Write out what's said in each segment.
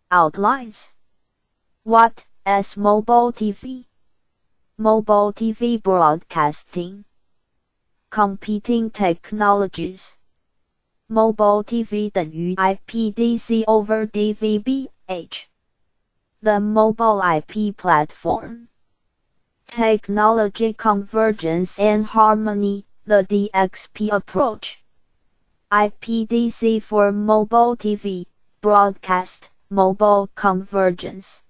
Outlines. What is mobile TV? Mobile TV broadcasting. Competing technologies. Mobile TV 等于 IPDC over DVB-H. The mobile IP platform. Technology convergence and harmony, the DXP approach. IPDC for mobile TV, broadcast, mobile convergence.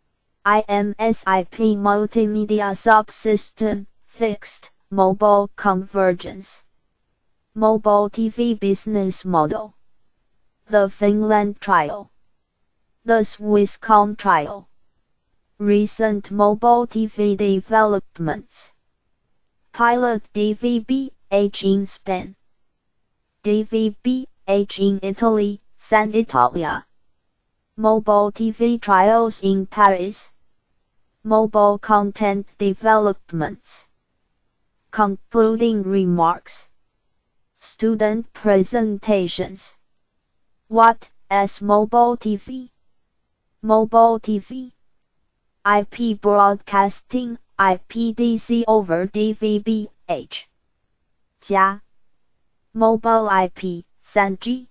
IMSIP multimedia subsystem, fixed, mobile convergence. Mobile TV business model. The Finland trial. The Swisscom trial. Recent mobile TV developments. Pilot DVB-H in Spain. DVB-H in Italy, San Italia. Mobile TV trials in Paris. Mobile content developments. Concluding remarks. Student presentations. What is mobile TV? Mobile TV. IP broadcasting, IPDC over DVB-H. 加 Mobile IP 3G.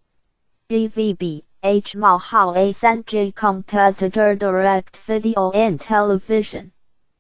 DVB-H 冒号 A 3G competitor direct video and television.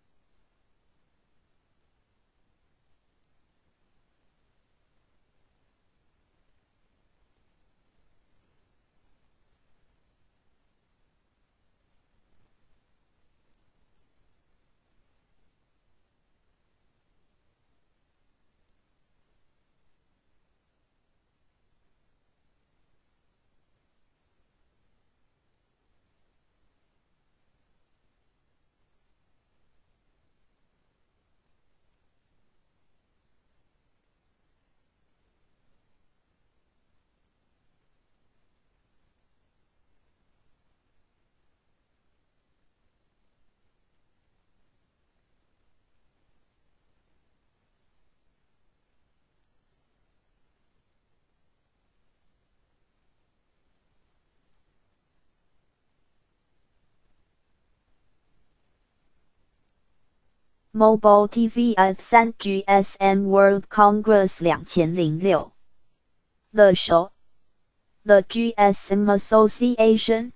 Mobile TV at 3GSM World Congress 2006. The show. The GSM Association,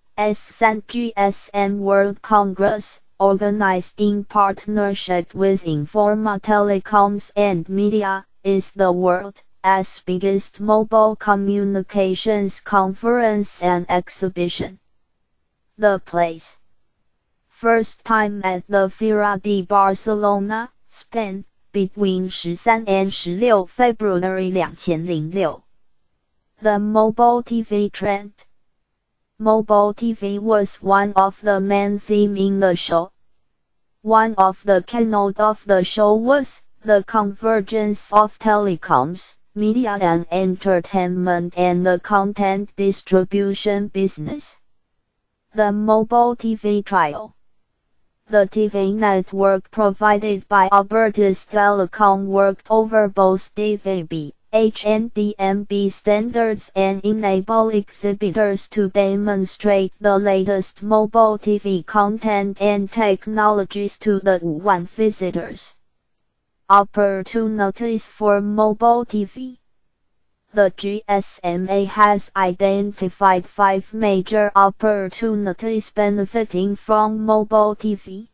S3GSM World Congress, organized in partnership with Informa Telecoms and Media, is the world's biggest mobile communications conference and exhibition. The place. First time at the Fira de Barcelona, Spain, between 13 and 16 February 2006. The mobile TV trend. Mobile TV was one of the main themes in the show. One of the keynote of the show was the convergence of telecoms, media and entertainment and the content distribution business. The mobile TV trial. The TV network provided by Albertis Telecom worked over both DVB-H and DMB standards and enable exhibitors to demonstrate the latest mobile TV content and technologies to the Wuhan visitors. Opportunities for mobile TV. The GSMA has identified 5 major opportunities benefiting from mobile TV.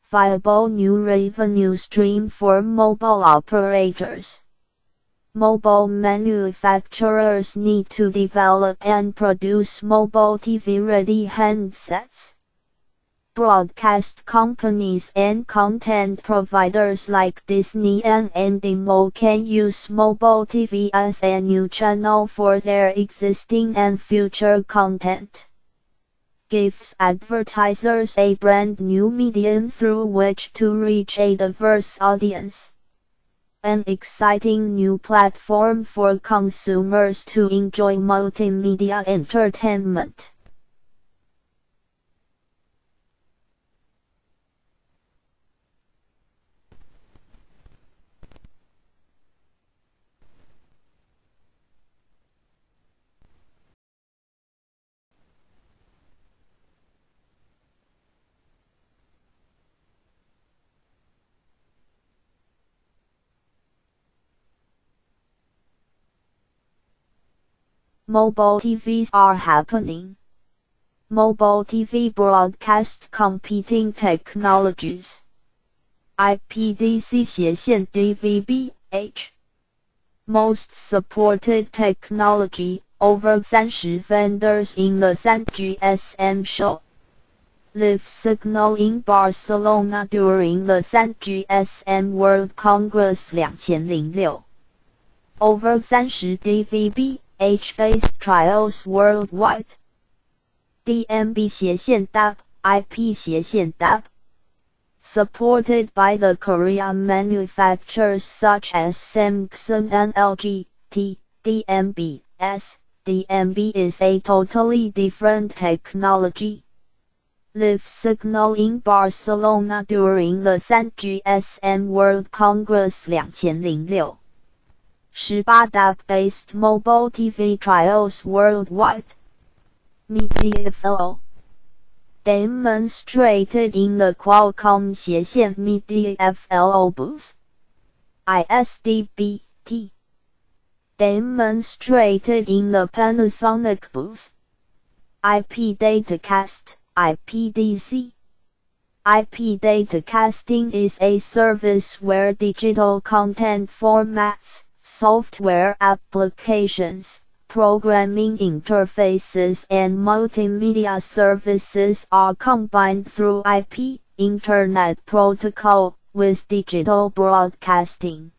viable new revenue stream for mobile operators. Mobile manufacturers need to develop and produce mobile TV-ready handsets. Broadcast companies and content providers like Disney and Endemol can use mobile TV as a new channel for their existing and future content. Gives advertisers a brand new medium through which to reach a diverse audience. An exciting new platform for consumers to enjoy multimedia entertainment. Mobile TVs are happening. Mobile TV broadcast competing technologies. IPDC/线 DVB-H. Most supported technology, over 30 vendors in the 3GSM show. Live signal in Barcelona during the 3GSM World Congress 2006. Over 30 DVB-H-based trials worldwide. DMB/线 DAB, IP/线 DAB. Supported by the Korean manufacturers such as Samsung and LG. DMB is a totally different technology. Live signal in Barcelona during the 3GSM World Congress 2006. 18 DAB-based mobile TV trials worldwide. MediaFLO. Demonstrated in the Qualcomm/线 MediaFLO booth. ISDBT. Demonstrated in the Panasonic booth. IP Datacast, IPDC. IP datacasting is a service where digital content formats, software applications, programming interfaces and multimedia services are combined through IP, Internet Protocol, with digital broadcasting.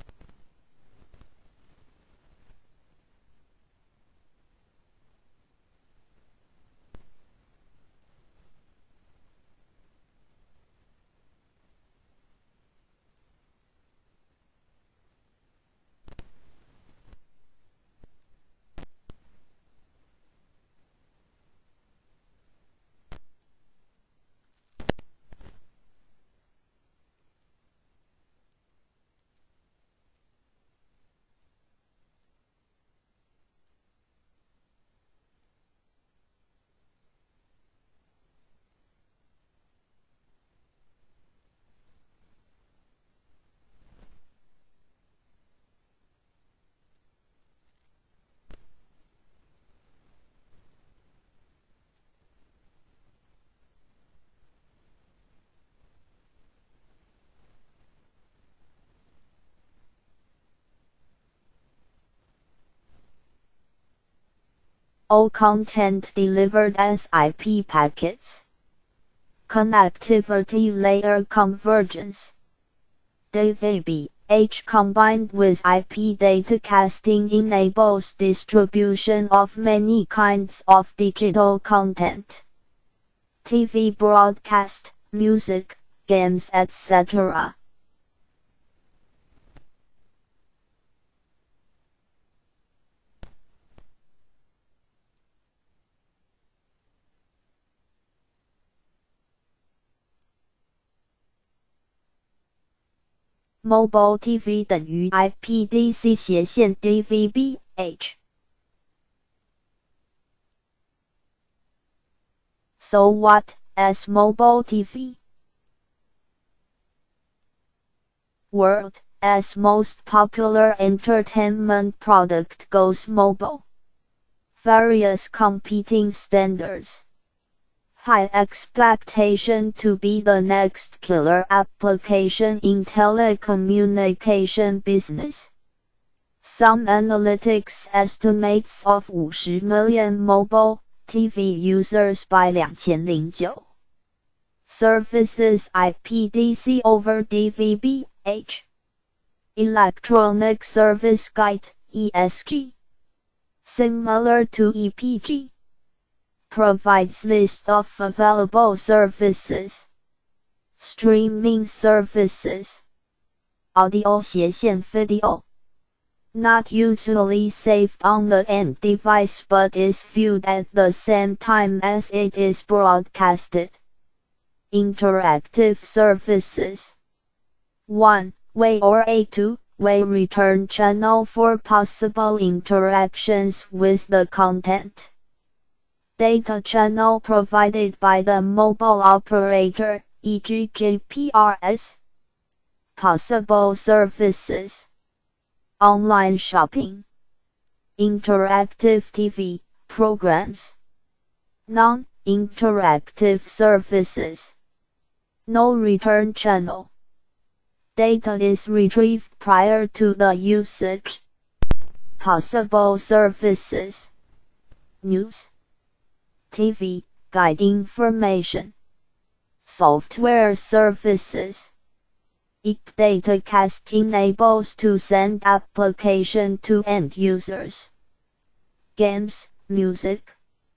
All content delivered as IP packets. Connectivity layer convergence. DVB-H combined with IP datacasting enables distribution of many kinds of digital content. TV broadcast, music, games, etc. Mobile TV 等于 IPDC/线 DVB-H. So what, as mobile TV? World, as most popular entertainment product goes mobile. Various competing standards. high expectation to be the next killer application in telecommunication business. Some analytics estimates of 50 million mobile TV users by 2009. Services IPDC over DVB-H. Electronic Service Guide, ESG. Similar to EPG. Provides list of available services. Streaming services. Audio 斜线 video. Not usually saved on the end device but is viewed at the same time as it is broadcasted. Interactive services. 1. Way or a two-way return channel for possible interactions with the content. Data channel provided by the mobile operator, e.g. GPRS. Possible services. Online shopping. Interactive TV programs. Non-interactive services. No return channel. Data is retrieved prior to the usage. Possible services. News. TV, guide information. Software services. Datacast enables to send application to end users. Games, music.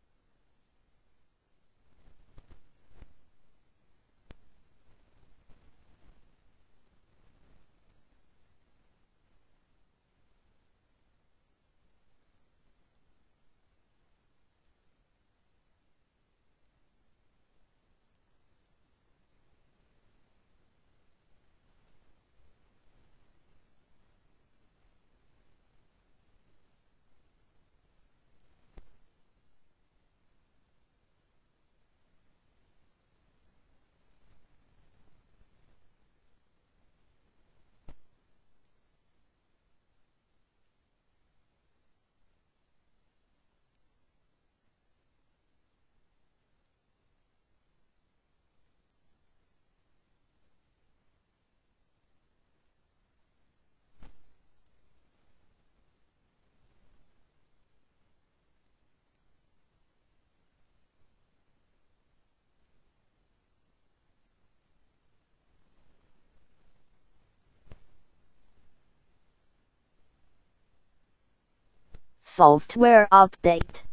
Software update.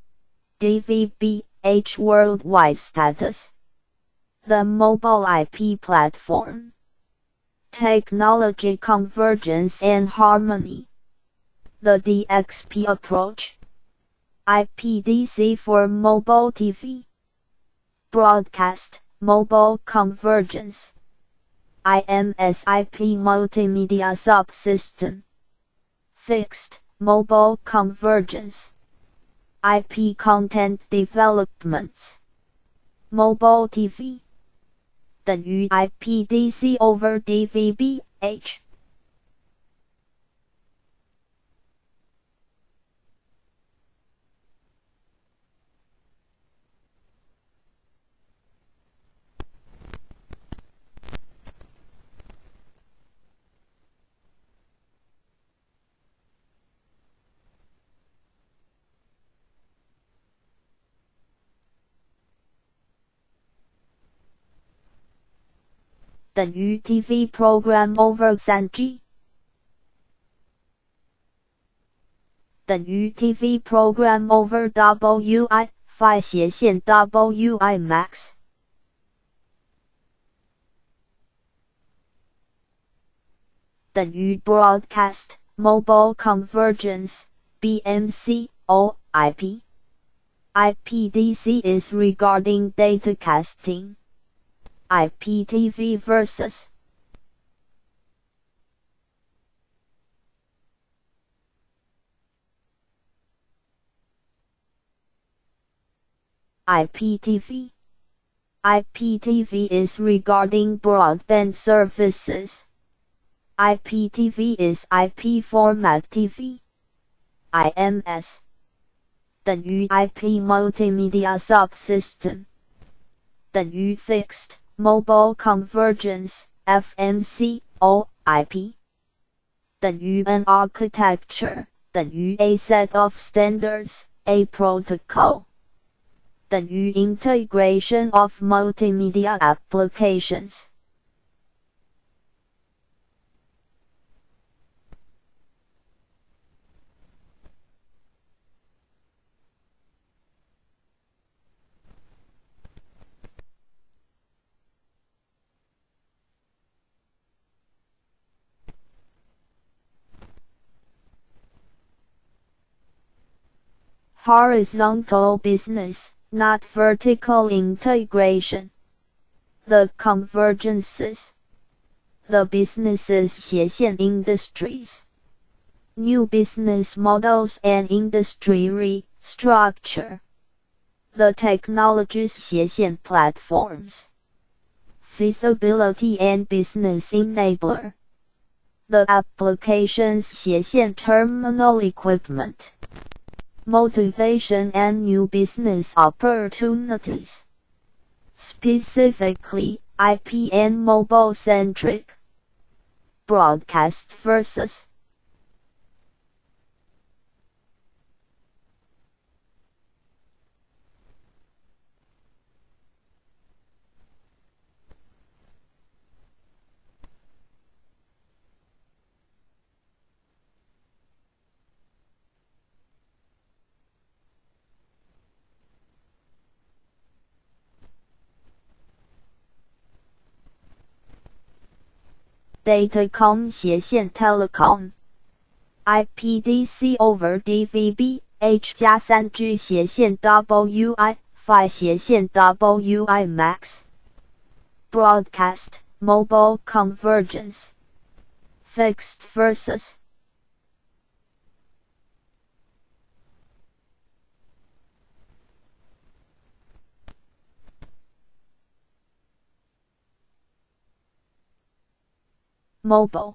DVB-H worldwide status. The mobile IP platform. Technology convergence and harmony. The DXP approach. IPDC for mobile TV. Broadcast, mobile convergence. IMS-IP multimedia subsystem. Fixed, mobile convergence. IP content developments. Mobile TV 等于 IPDC over DVB-H。等于 TV program over 3G 等于 TV program over WI-Fi 斜线 WI Max 等于 broadcast mobile convergence BMC or IP IPDC is regarding datacasting IPTV versus IPTV. IPTV is regarding broadband services. IPTV is IP format TV. IMS 等于 IP multimedia subsystem. 等于 Fixed Mobile Convergence FMC OIP 等于 an architecture 等于 a set of standards a protocol 等于 integration of multimedia applications Horizontal business, not vertical integration. The convergences. The businesses 斜线 industries. New business models and industry restructure. The technologies 斜线 platforms. Feasibility and business enabler. The applications 斜线 terminal equipment. Motivation and new business opportunities. Specifically, IP and mobile-centric. Broadcast versus. Datacom 斜线 telecom IPDC over DVB H 加 3G 斜线 WI Fi 斜线 WI Max Broadcast Mobile Convergence Fixed versus Mobile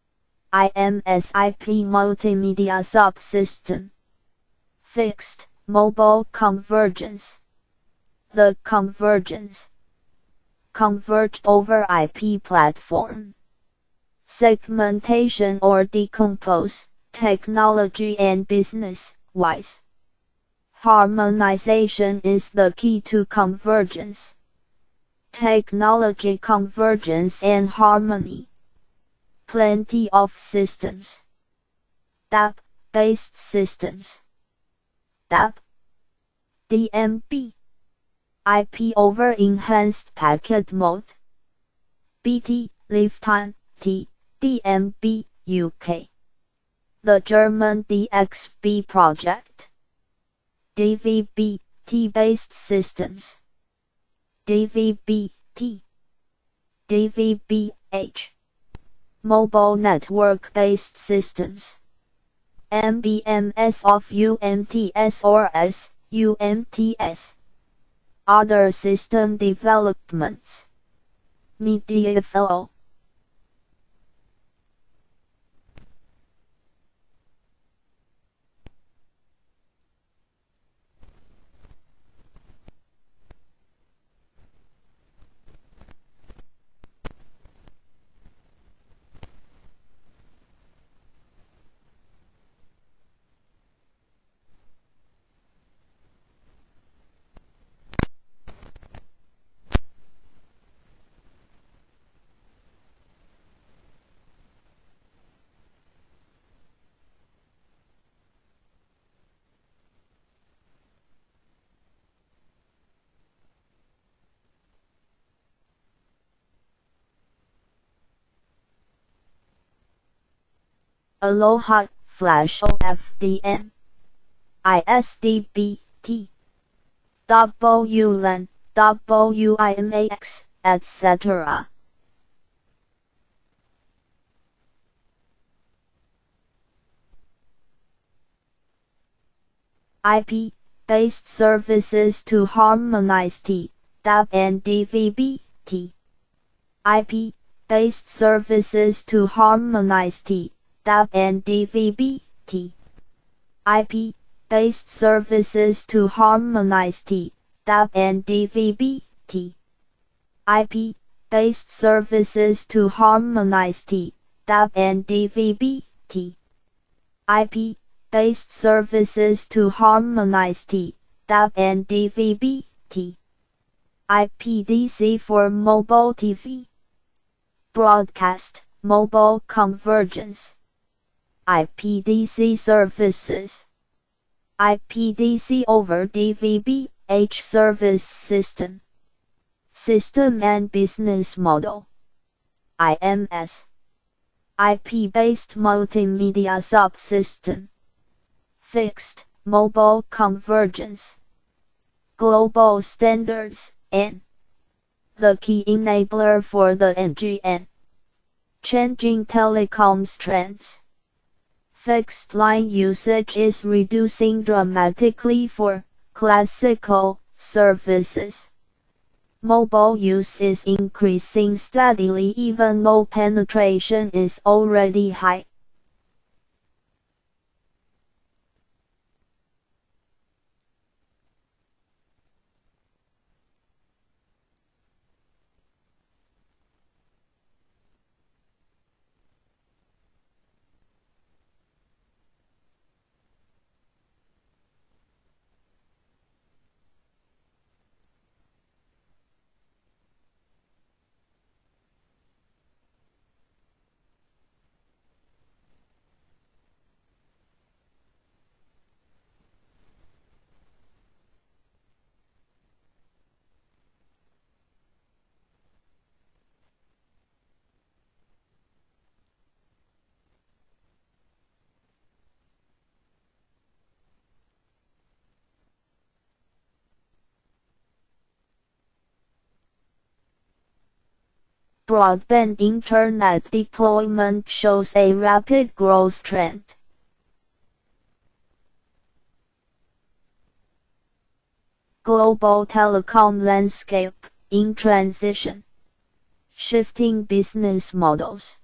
IMSIP Multimedia Subsystem Fixed Mobile Convergence The convergence Converged over IP platform Segmentation or decompose Technology and business wise Harmonization is the key to convergence Technology convergence and harmony Plenty of systems. DAP-based systems. DAP. DMB. IP over enhanced packet mode. BT, Lifetime, T, DMB, UK. The German DXB project. DVB, T-based systems. DVB, T. DVB-H. Mobile network-based systems. MBMS of UMTS or SUMTS. Other system developments. Medieval. Aloha, Flash OFDM, ISDBT, WLAN, WIMAX, etc. IP-based services to harmonize T, DAP and DVB, T. IP-based services to harmonize T, DAP and DVB, T. IP-based services to harmonize T, DAP and DVB, T. IP-based services to harmonize T, DAB and DVB, T. IP-based services to harmonize T, DAB and DVB, T. IPDC for mobile TV. Broadcast, mobile convergence. IPDC services. IPDC over DVB-H service system. System and business model. IMS. IP-based multimedia subsystem. Fixed, mobile convergence. Global standards, and the key enabler for the NGN. Changing telecoms trends. Fixed line usage is reducing dramatically for classical services. Mobile use is increasing steadily even though penetration is already high. Broadband internet deployment shows a rapid growth trend. Global telecom landscape in transition. Shifting business models.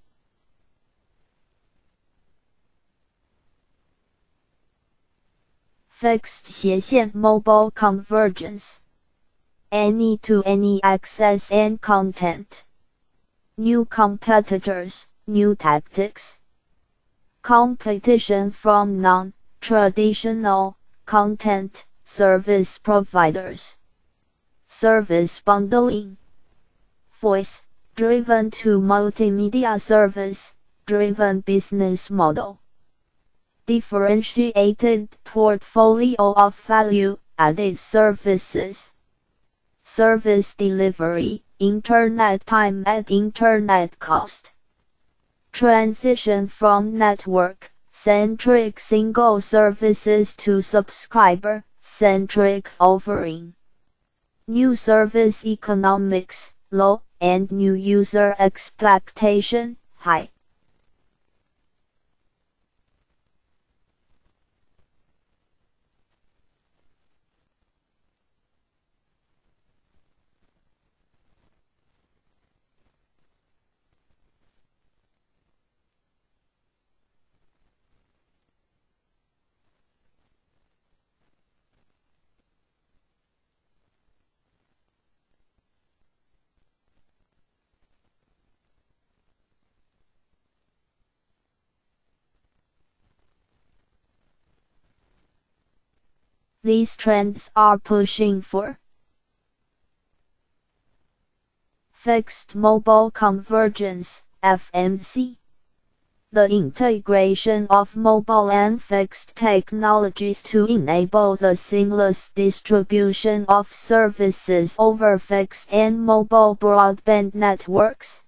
Fixed 斜线 mobile convergence. Any-to-any access and content. New competitors, new tactics. Competition from non-traditional content service providers. Service bundling. Voice-driven to multimedia service-driven business model. Differentiated portfolio of value-added services. Service delivery. Internet time at internet cost. Transition from network-centric single services to subscriber-centric offering. New service economics, low, and new user expectation, high. These trends are pushing for fixed mobile convergence, FMC. The integration of mobile and fixed technologies to enable the seamless distribution of services over fixed and mobile broadband networks.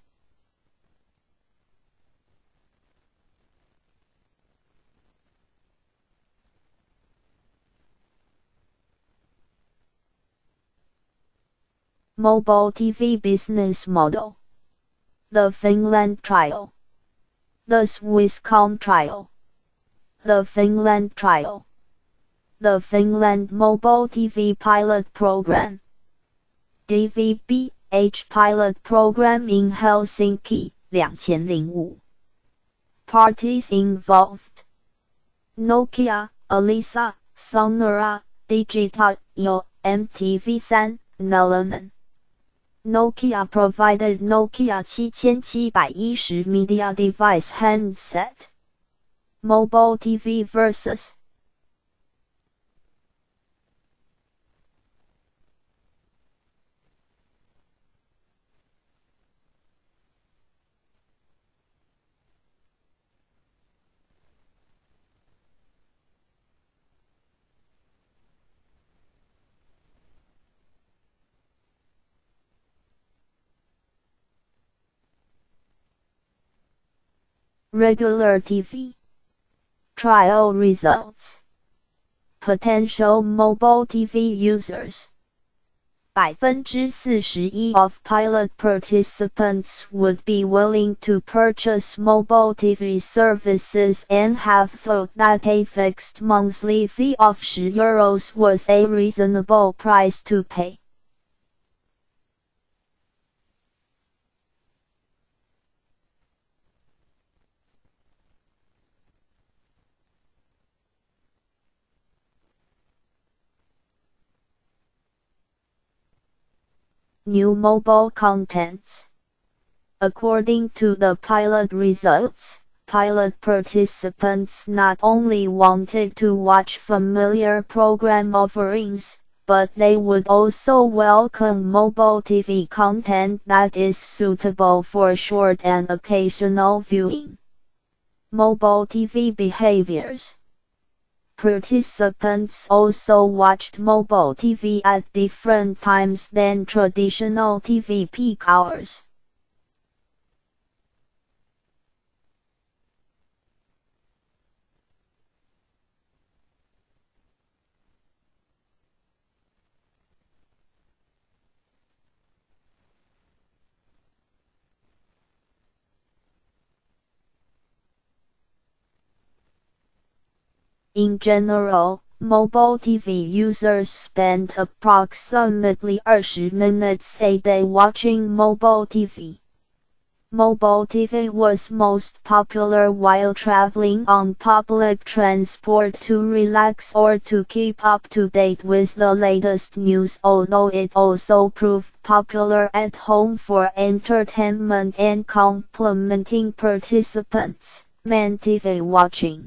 Mobile TV business model. The Finland trial. The Swisscom trial. The Finland trial. The Finland Mobile TV Pilot Program. DVB-H Pilot Program in Helsinki, 2005. Parties involved. Nokia, Elisa, Sonera, Digital, MTV3, Nelanen. Nokia provided Nokia 7710 media device handset. Mobile TV versus regular TV. Trial results. Potential mobile TV users. 41% of pilot participants would be willing to purchase mobile TV services and have thought that a fixed monthly fee of €10 was a reasonable price to pay. New mobile contents. According to the pilot results, pilot participants not only wanted to watch familiar program offerings, but they would also welcome mobile TV content that is suitable for short and occasional viewing. Mobile TV behaviors. Participants also watched mobile TV at different times than traditional TV peak hours. In general, mobile TV users spend approximately 20 minutes a day watching mobile TV. Mobile TV was most popular while traveling on public transport to relax or to keep up to date with the latest news, although it also proved popular at home for entertainment and complementing participants' main TV watching.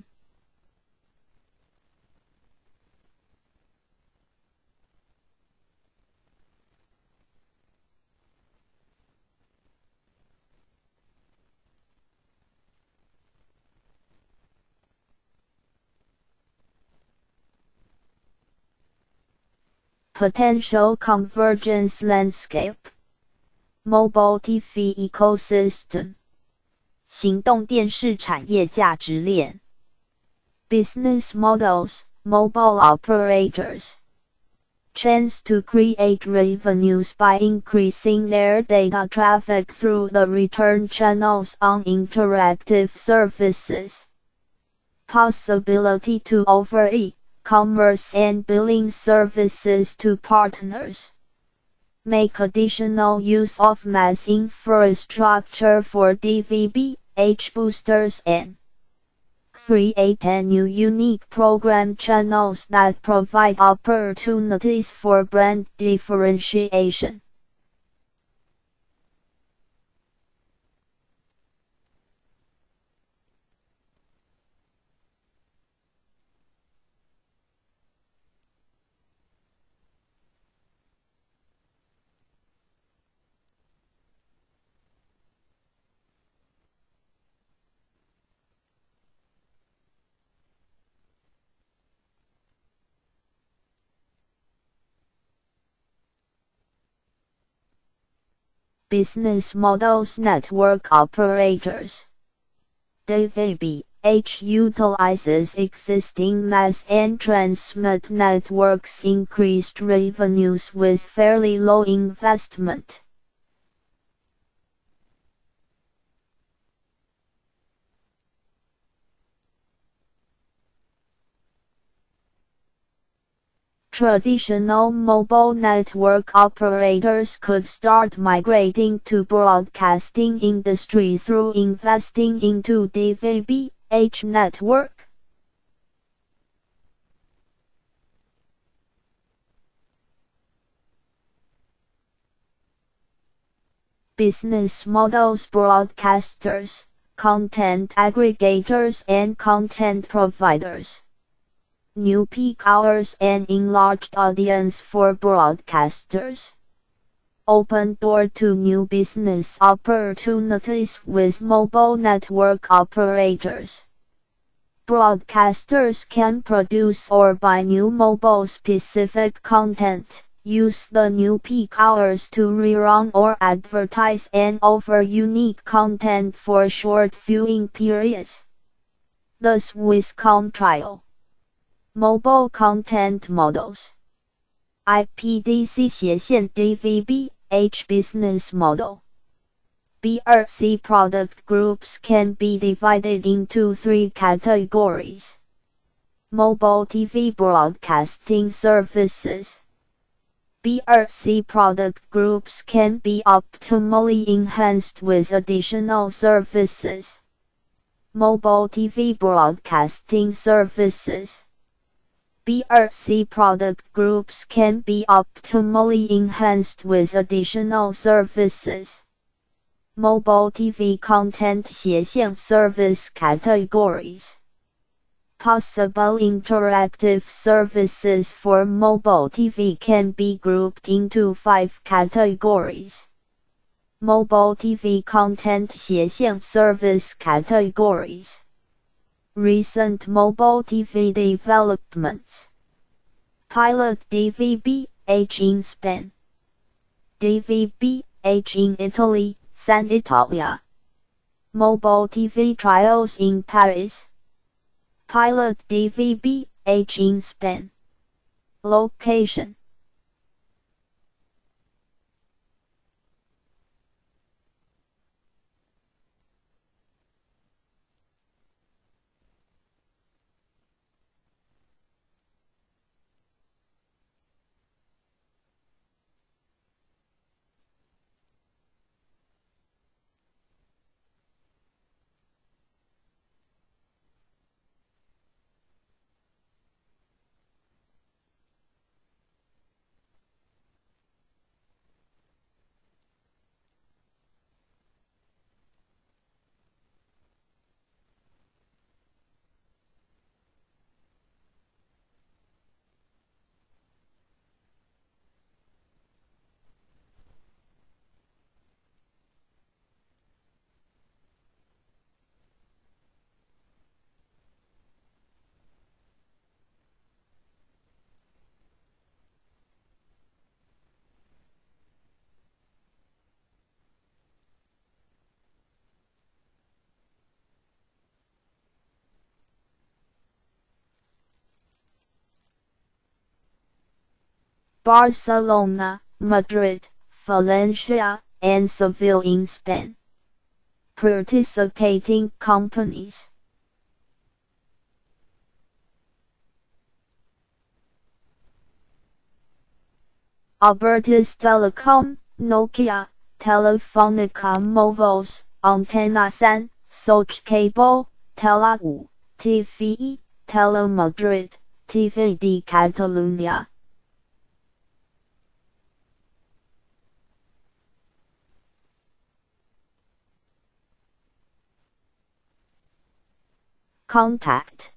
Potential convergence landscape. Mobile TV ecosystem. 行动电视产业价值链。Business models, mobile operators. Chance to create revenues by increasing their data traffic through the return channels on interactive services. Possibility to offer e-commerce and billing services to partners. Make additional use of mass infrastructure for DVB-H boosters and create new unique program channels that provide opportunities for brand differentiation. Business models. Network operators. DVB-H utilizes existing mass and transmit networks, increased revenues with fairly low investment. Traditional mobile network operators could start migrating to broadcasting industry through investing into DVB-H network. business models, broadcasters, content aggregators and content providers. New peak hours and enlarged audience for broadcasters. Open door to new business opportunities with mobile network operators. Broadcasters can produce or buy new mobile-specific content, use the new peak hours to rerun or advertise and offer unique content for short viewing periods. The Swisscom trial. Mobile content models. IPDC DVB-H business model. BRC product groups can be divided into 3 categories. Mobile TV broadcasting services. BRC product groups can be optimally enhanced with additional services. Mobile TV broadcasting services. BRC product groups can be optimally enhanced with additional services. Mobile TV content 斜线 service categories. Possible interactive services for mobile TV can be grouped into 5 categories. Mobile TV content 斜线 service categories. Recent mobile TV developments. Pilot DVB-H in Spain. DVB-H in Italy, San Italia. Mobile TV trials in Paris. Pilot DVB-H in Spain. Location. Barcelona, Madrid, Valencia, and Seville in Spain. Participating companies. Albertis Telecom, Nokia, Telefonica Móviles, Antena 3, Soch Cable, Tela 5, TVE, Telemadrid, TV de Catalunya. Contact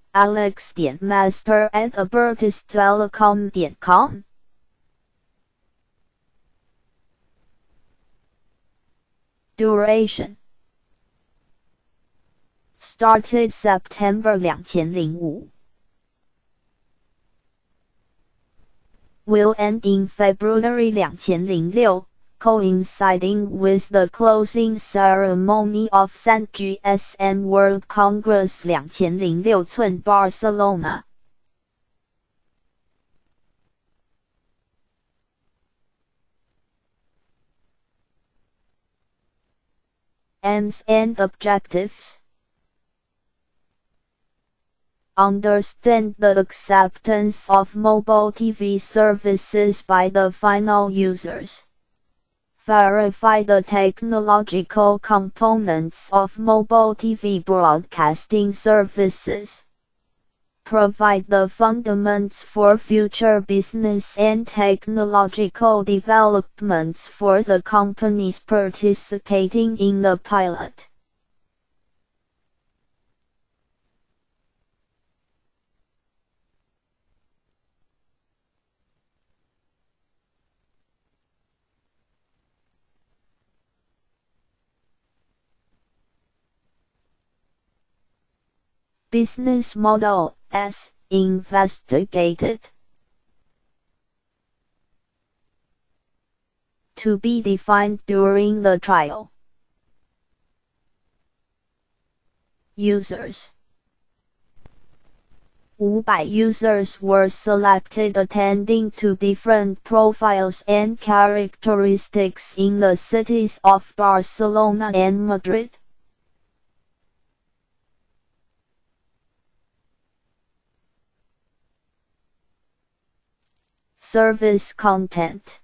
alex.master@albertistelecom.com. Duration. Started September 2005. Will end in February 2006. Coinciding with the closing ceremony of 3GSM World Congress 2006 Barcelona. Aims and objectives. Understand the acceptance of mobile TV services by the final users. Verify the technological components of mobile TV broadcasting services. provide the fundamentals for future business and technological developments for the companies participating in the pilot. Business model as investigated. To be defined during the trial. Users. 500 users were selected attending to different profiles and characteristics in the cities of Barcelona and Madrid. Service content.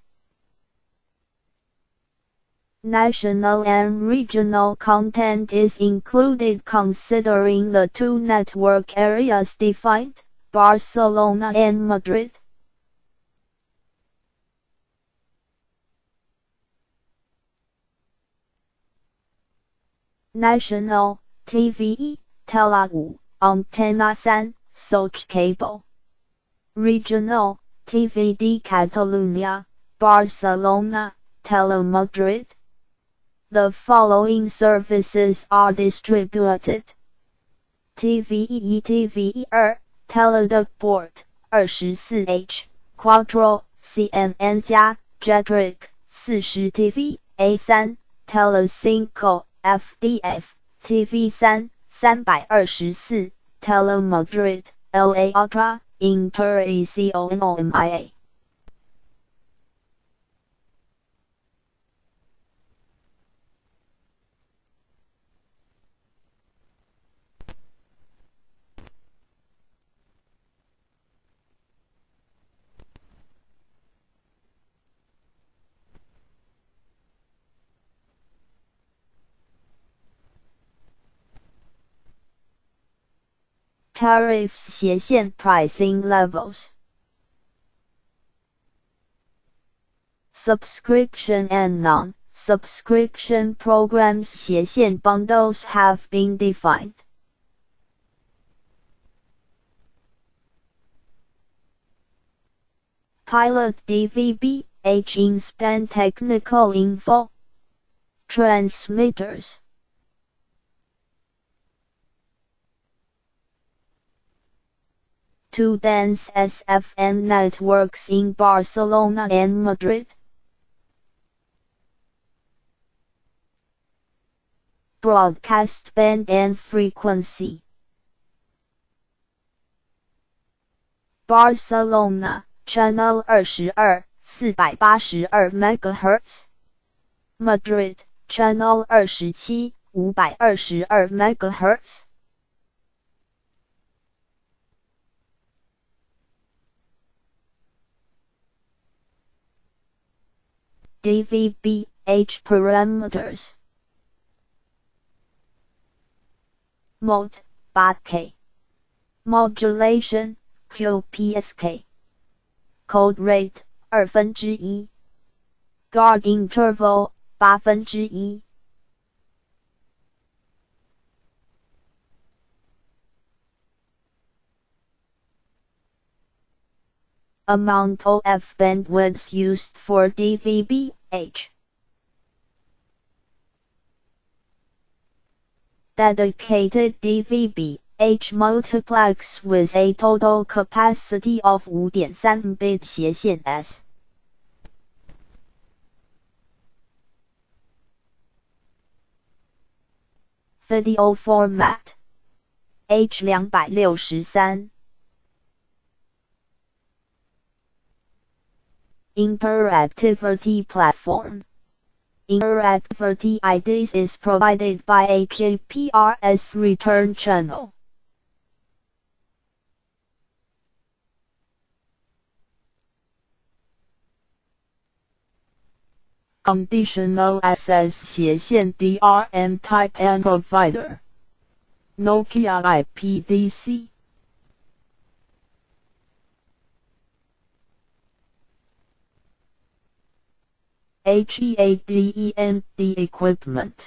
National and regional content is included considering the two network areas defined, Barcelona and Madrid. National, TVE, Tele 5, Antena 3, Soch Cable. Regional, TVD Catalunya, Barcelona, Telemadrid. The following services are distributed. TVE TVE2, Teledeport, 24H, Quattro, CNN 加, Jetric, 40TV, A3, Telecinco, FDF, TV3, 324, Telemadrid, LA Ultra, Internacional. Tariffs 斜线 pricing levels. Subscription and non-subscription programs 斜线 bundles have been defined. Pilot DVB, in Spain technical info. Transmitters. Two dense SFN networks in Barcelona and Madrid. Broadcast band and frequency. Barcelona, channel 22, 482 MHz. Madrid, channel 27, 522 MHz. DVB-H parameters. Mode, 8K. Modulation, QPSK. Code rate, 1/2. Guard interval, 1/8. Amount of bandwidth used for DVB-H. Dedicated DVB-H multiplex with a total capacity of 5.3 bit 斜线 S. Video format. H263. Interactivity platform. Interactivity IDs is provided by a GPRS return channel. Conditional access 斜线 DRM type and provider. Nokia IPDC. HEADEND equipment.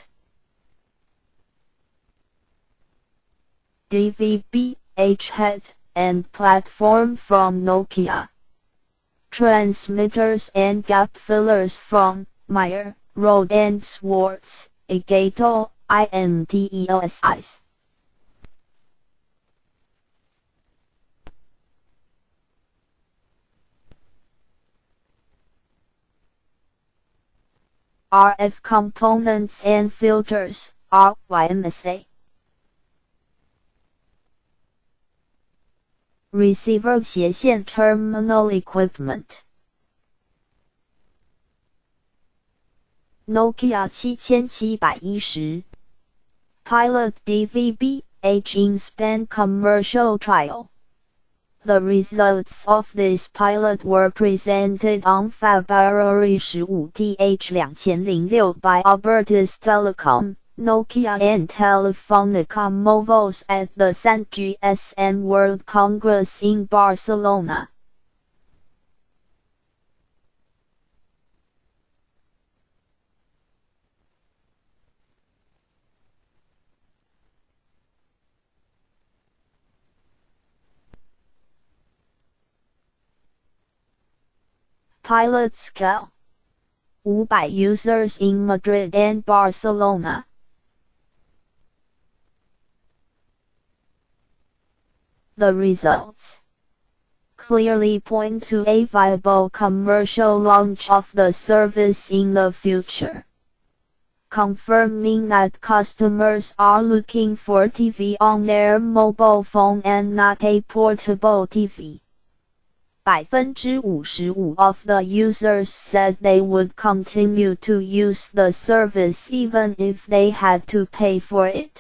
DVB H-head and platform from Nokia. Transmitters and gap fillers from Meyer, Road and Swartz, Igato, INTELSIs. RF components and filters, RYMSA. Receiver 斜线 terminal equipment. Nokia 7710. Pilot DVB H in Spain commercial trial. The results of this pilot were presented on February 15, 2006 by Albertis Telecom, Nokia and Telefonica Móviles at the Sant GSM World Congress in Barcelona. Pilot scale. 500 users in Madrid and Barcelona. The results clearly point to a viable commercial launch of the service in the future, confirming that customers are looking for TV on their mobile phone and not a portable TV. 55% of the users said they would continue to use the service even if they had to pay for it.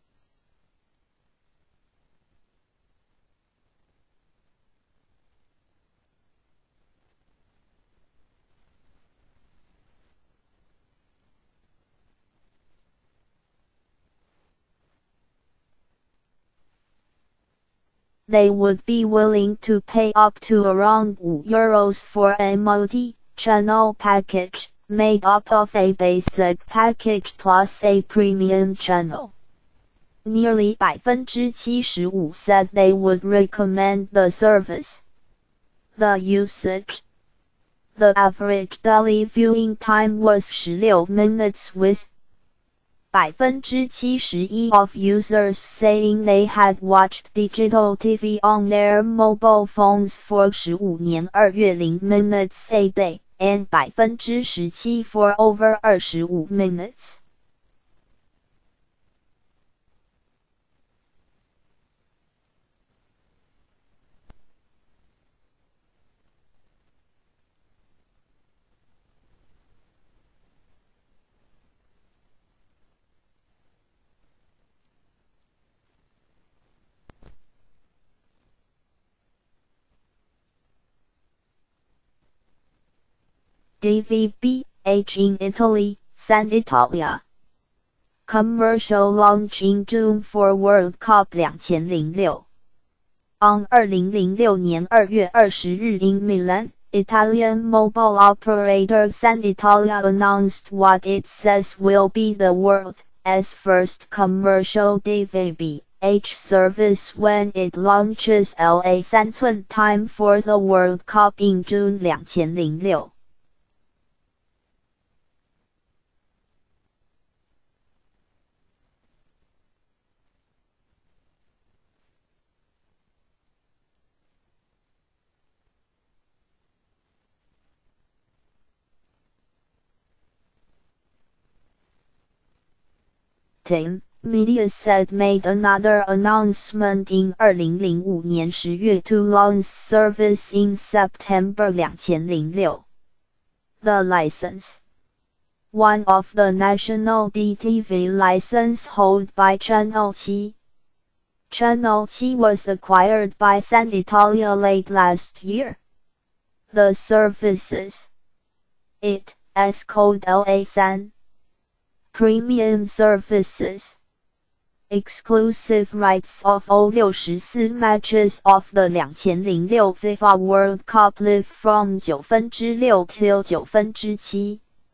They would be willing to pay up to around €5 for a multi-channel package, made up of a basic package plus a premium channel. Nearly 75% said they would recommend the service. The usage. The average daily viewing time was 16 minutes with 71% of users saying they had watched digital TV on their mobile phones for 15 minutes a day, and 17% for over 25 minutes. DVB H in Italy, Sant Italia. Commercial launch in June for World Cup 2006. On 2006年2月20日 in Milan, Italian mobile operator Sant Italia announced what it says will be the world's first commercial DVB H service when it launches LA 3寸 time for the World Cup in June 2006. Mediaset made another announcement in 2005年10月 to launch service in September 2006. The license. One of the national DTV license held by Channel 7. Channel 7 was acquired by Sant Italia late last year. The services. It's called LA3. Premium services. Exclusive rights of all 64 matches of the 2006 FIFA World Cup live from 9分之6 till 9分之7.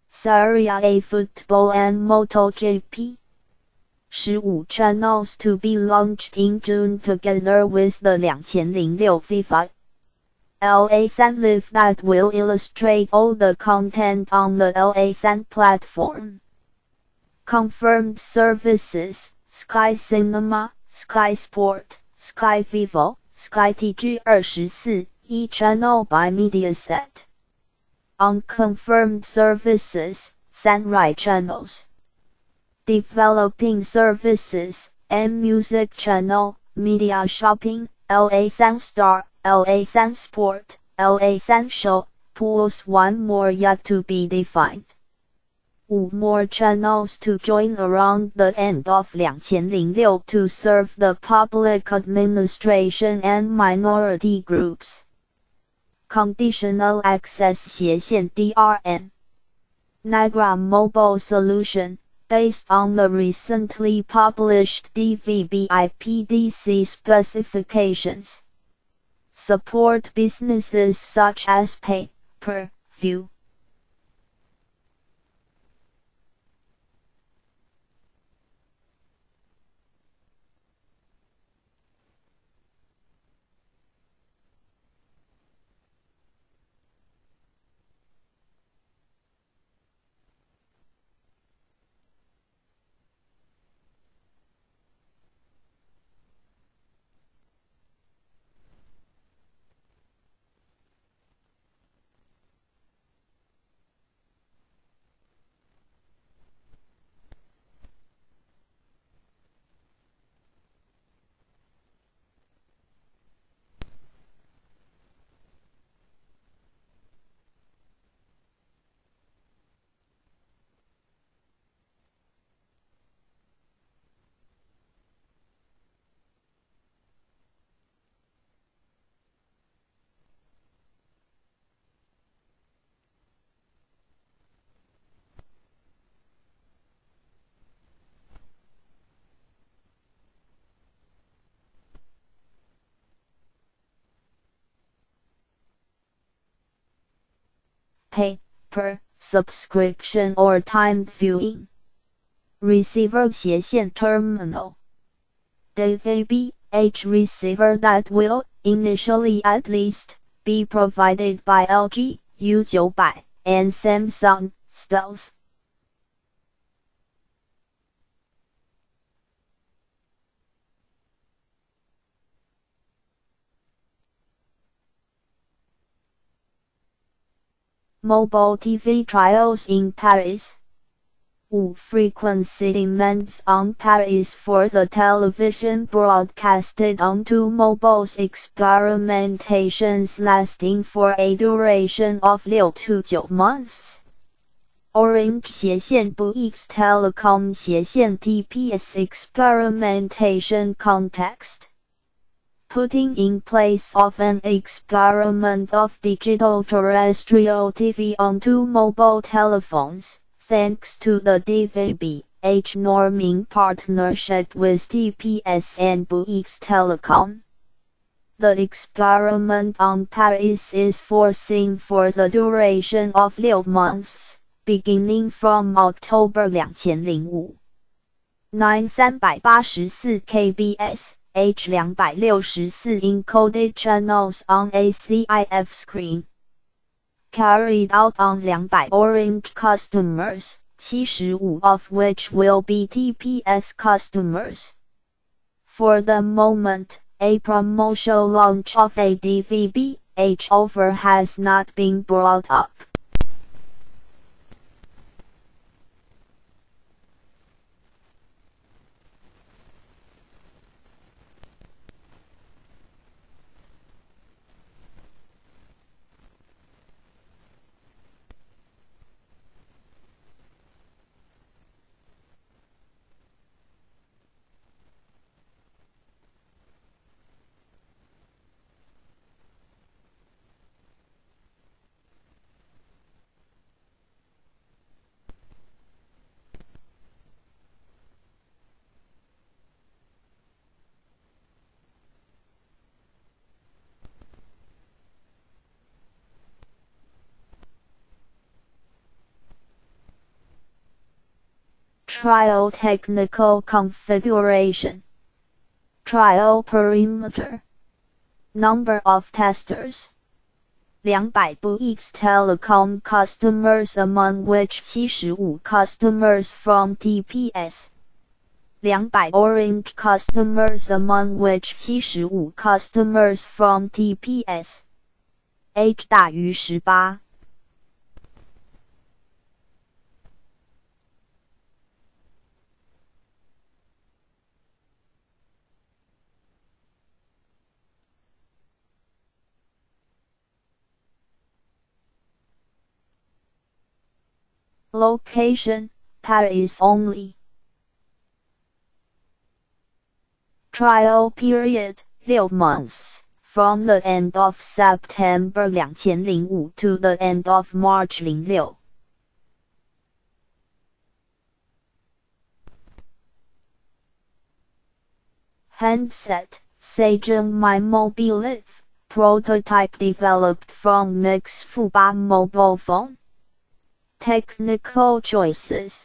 Serie A Football and MotoGP. 15 channels to be launched in June together with the 2006 FIFA LA3 Live that will illustrate all the content on the LA3 platform. Confirmed services: Sky Cinema, Sky Sport, Sky Vivo, Sky TG24, e-channel by Mediaset. Unconfirmed services: Sunrise Channels. Developing services: M-Music Channel, Media Shopping, LA3 Star, LA3 Sport, LA3 Show, Pools. One more yet to be defined. 5 more channels to join around the end of 2006 to serve the public administration and minority groups. Conditional access DRM. Nagra Mobile Solution, based on the recently published DVB-IPDC specifications. Support businesses such as pay-per-view. Pay-per subscription or timed viewing. Receiver terminal. DVB-H receiver that will, initially at least, be provided by LG, U900, and Samsung, Stealth. Mobile TV trials in Paris. 5 frequency demands on Paris for the television broadcasted onto mobiles. Experimentations lasting for a duration of 6 to 9 months. Orange-Bouygues Telecom TPS experimentation context. Putting in place of an experiment of digital terrestrial TV onto mobile telephones, thanks to the DVB-H norming partnership with TPS and Bouygues Telecom. The experiment on Paris is foreseen for the duration of 6 months, beginning from October 2005. 9384 kbs. H264 encoded channels on a CIF screen. Carried out on 200 Orange customers, 75 of which will be TPS customers. For the moment, a promotional launch of a DVB-H offer has not been brought up. Trial technical configuration. Trial perimeter. Number of testers. 200 Bouygues Telecom customers, among which 75 customers from TPS. 200 Orange customers, among which 75 customers from TPS. H 大于18。Location, Paris only. Trial period, 6 months, from the end of September 2005 to the end of March 06. Handset, Sagem My Mobile, prototype developed from Mix Fuba mobile phone. Technical choices.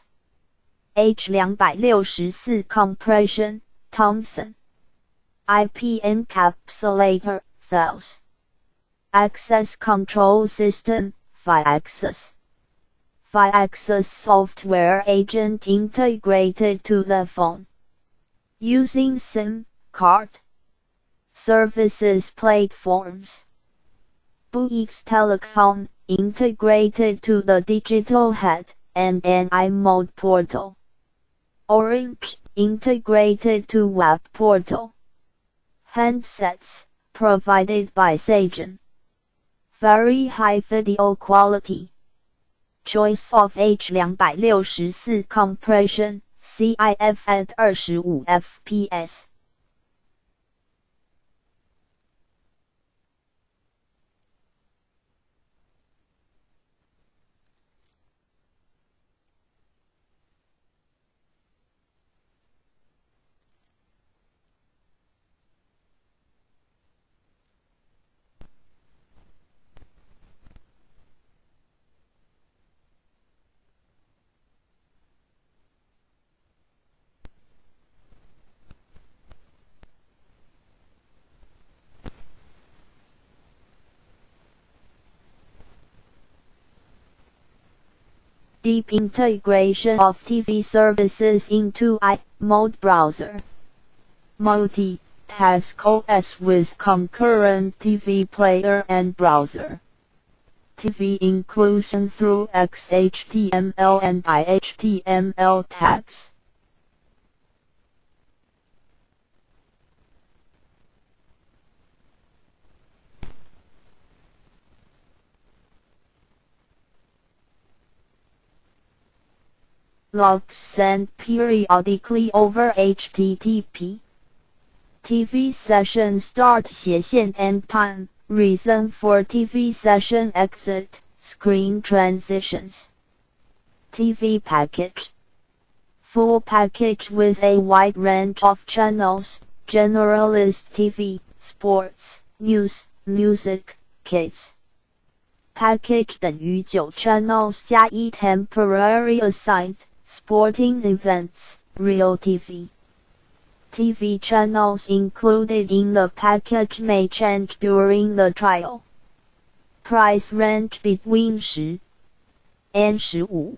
H264 compression, Thomson. IP encapsulator, Thales. Access control system, 5-axis. 5-axis software agent integrated to the phone. Using SIM card. Services platforms. Bouygues Telecom, integrated to the digital head and NI mode portal. Orange, integrated to web portal. Handsets, provided by Sagem. Very high video quality. Choice of H264 compression, CIF at 25 fps. Deep integration of TV services into i-mode browser. Multi-task OS with concurrent TV player and browser. TV inclusion through XHTML and IHTML tags. Logs sent periodically over HTTP. TV session start end time, reason for TV session exit, screen transitions. TV package. Full package with a wide range of channels, generalist TV, sports, news, music, kids. Package 等于9 channels 加1 temporary assigned. Sporting events, Real TV. TV channels included in the package may change during the trial. Price range between 10 and 15.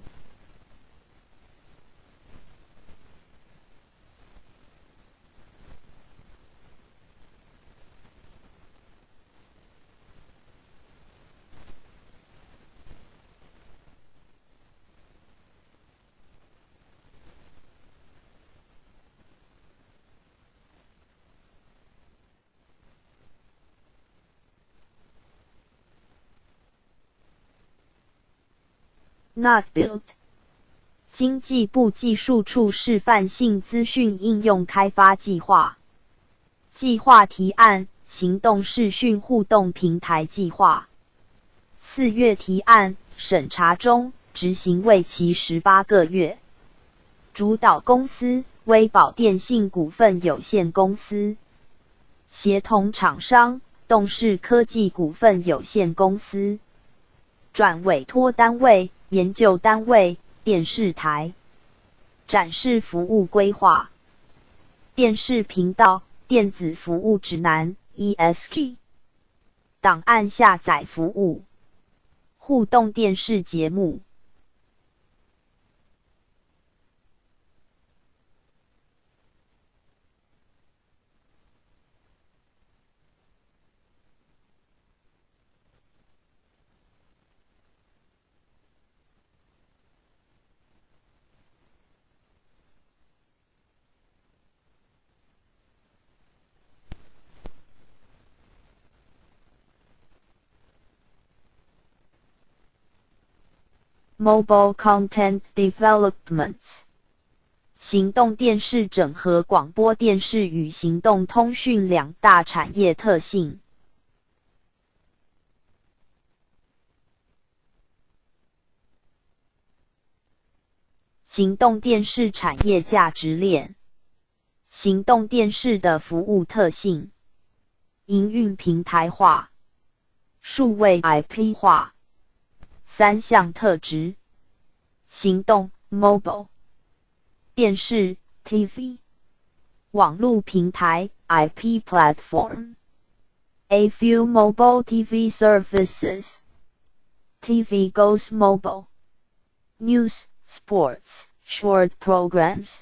Not built. 经济部技术处示范性资讯应用开发计划。计划提案：行动视讯互动平台计划。4月提案，审查中，执行为期18个月。主导公司：威宝电信股份有限公司。协同厂商：动视科技股份有限公司。转委托单位：研究单位，电视台。 展示服务规划、电视频道、电子服务指南 ESG、档案下载服务、互动电视节目。Mobile Content Development 行动电视整合广播电视与行动通讯两大产业特性。行动电视产业价值链。行动电视的服务特性。营运平台化。数位 IP 化。三项特质。行动 Mobile。电视 TV。网络平台 IP Platform。A few mobile TV services. TV goes mobile. News, sports, short programs.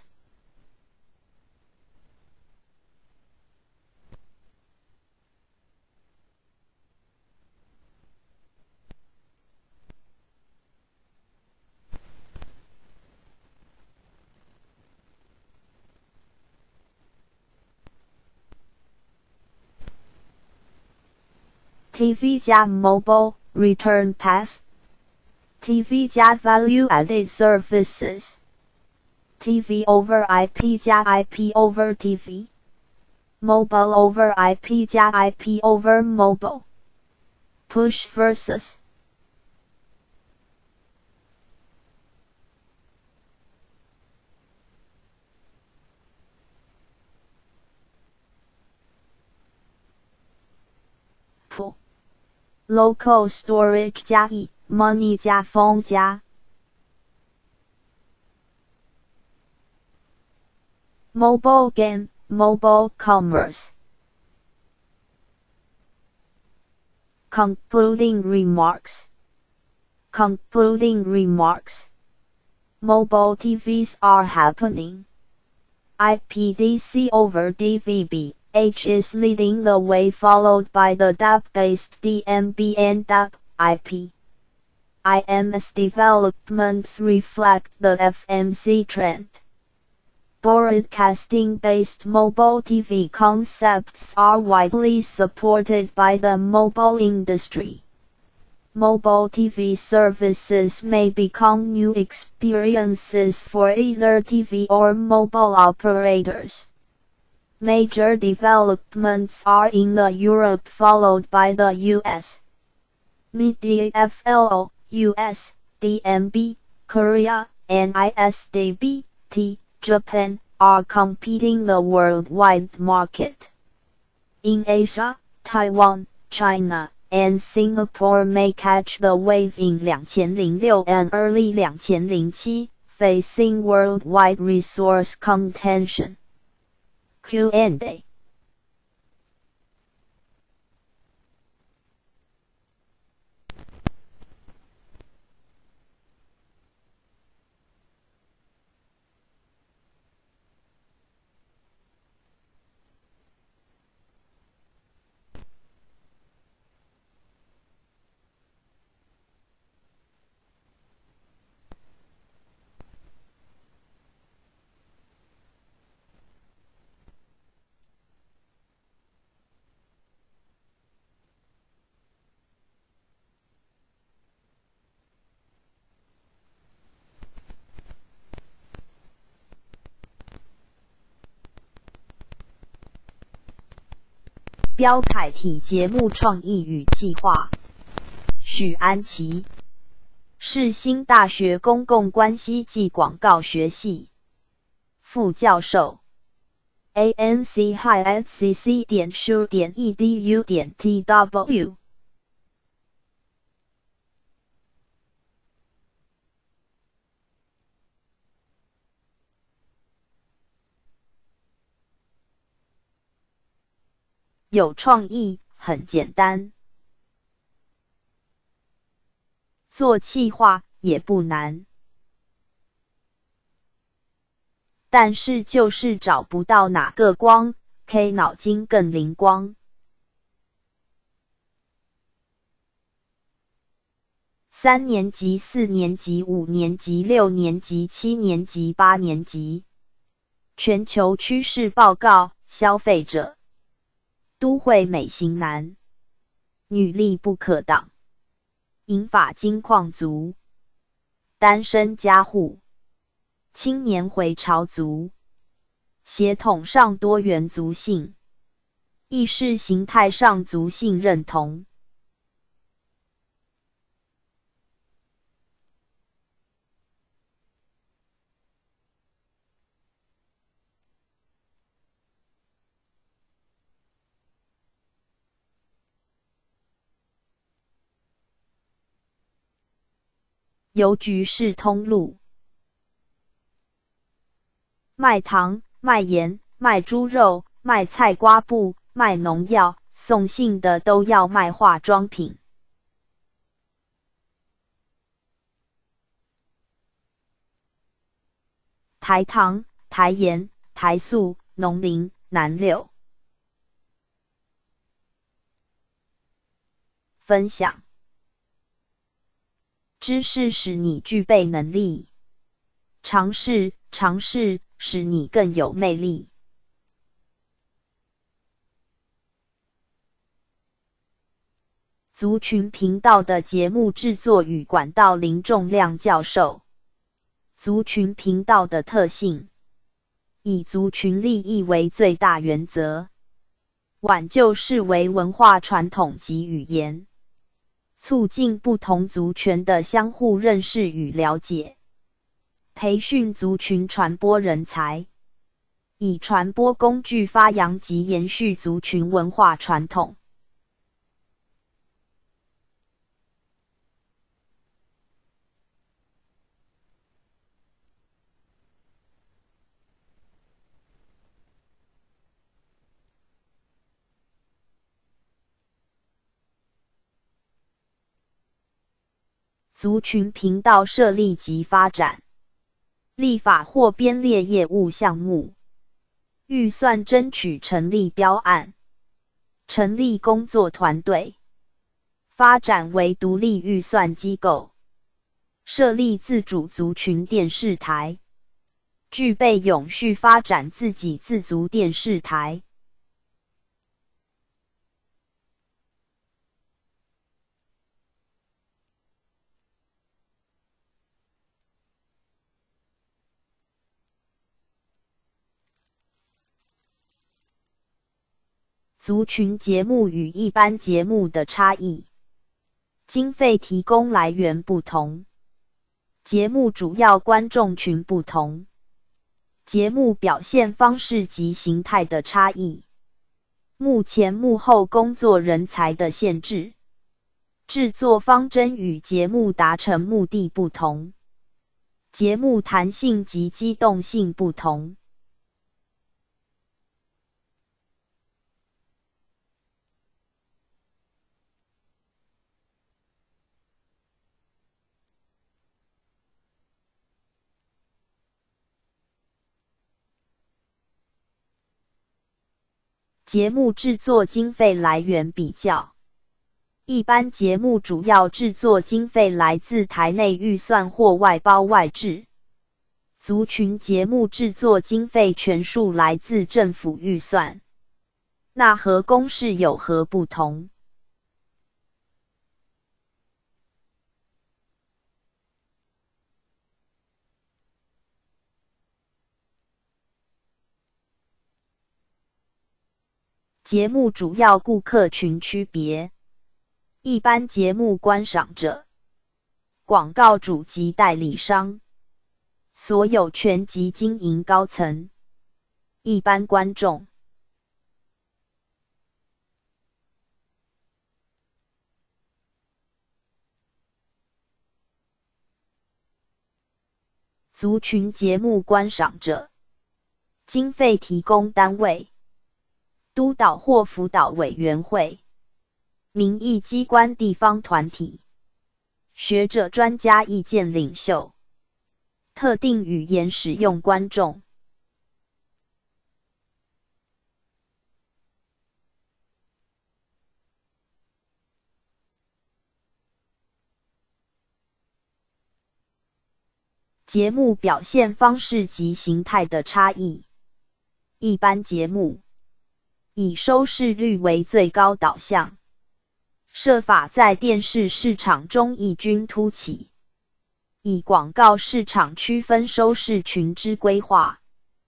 TV 加 Mobile Return Path TV 加 Value Added Services TV over IP 加 IP over TV Mobile over IP 加 IP over Mobile Push versus Pull Local Storage 加 E Money 加 Phone 加 Mobile Game Mobile Commerce Concluding Remarks Mobile TVs are happening. IPDC over DVB-H is leading the way, followed by the DAB-based DMB and DAB IP. IMS developments reflect the FMC trend. Broadcasting-based mobile TV concepts are widely supported by the mobile industry. Mobile TV services may become new experiences for either TV or mobile operators. Major developments are in the Europe, followed by the US. MediaFLO, US, DMB, Korea, and ISDB-T, Japan, are competing the worldwide market. In Asia, Taiwan, China, and Singapore may catch the wave in 2006 and early 2007, facing worldwide resource contention. Q&A标楷体节目创意与企划，许安琪，世新大学公共关系暨广告学系副教授 ，anc-scu.edu.tw 有创意，很简单。做企划也不难，但是就是找不到哪个光 K 脑筋更灵光。3年级、4年级、5年级、6年级、7年级、8年级。全球趋势报告：消费者都会美型男，女力不可挡，银发金矿族，单身家户，青年回潮族，血统上多元族性，意识形态上族性认同。邮局是通路，卖糖、卖盐、卖猪肉、卖菜瓜布、卖农药，送信的都要卖化妆品。台糖、台盐、台塑、农林、南柳。分享知识使你具备能力，尝试使你更有魅力。族群频道的节目制作与管道林仲亮教授。族群频道的特性：以族群利益为最大原则，挽救视为文化传统及语言，促进不同族群的相互认识与了解，培训族群传播人才，以传播工具发扬及延续族群文化传统。族群频道设立及发展，立法或编列业务项目，预算争取成立标案，成立工作团队，发展为独立预算机构，设立自主族群电视台，具备永续发展自给自足电视台。族群节目与一般节目的差异：经费提供来源不同，节目主要观众群不同，节目表现方式及形态的差异，幕前幕后工作人才的限制，制作方针与节目达成目的不同，节目弹性及机动性不同。节目制作经费来源比较：一般节目主要制作经费来自台内预算或外包外制，族群节目制作经费全数来自政府预算。那和公式有何不同？节目主要顾客群区别：一般节目观赏者、广告主及代理商、所有权及经营高层、一般观众。族群节目观赏者，经费提供单位， 督导或辅导委员会、民意机关、地方团体、学者专家意见领袖、特定语言使用观众。节目表现方式及形态的差异。一般节目以收视率为最高导向，设法在电视市场中异军突起，以广告市场区分收视群之规划。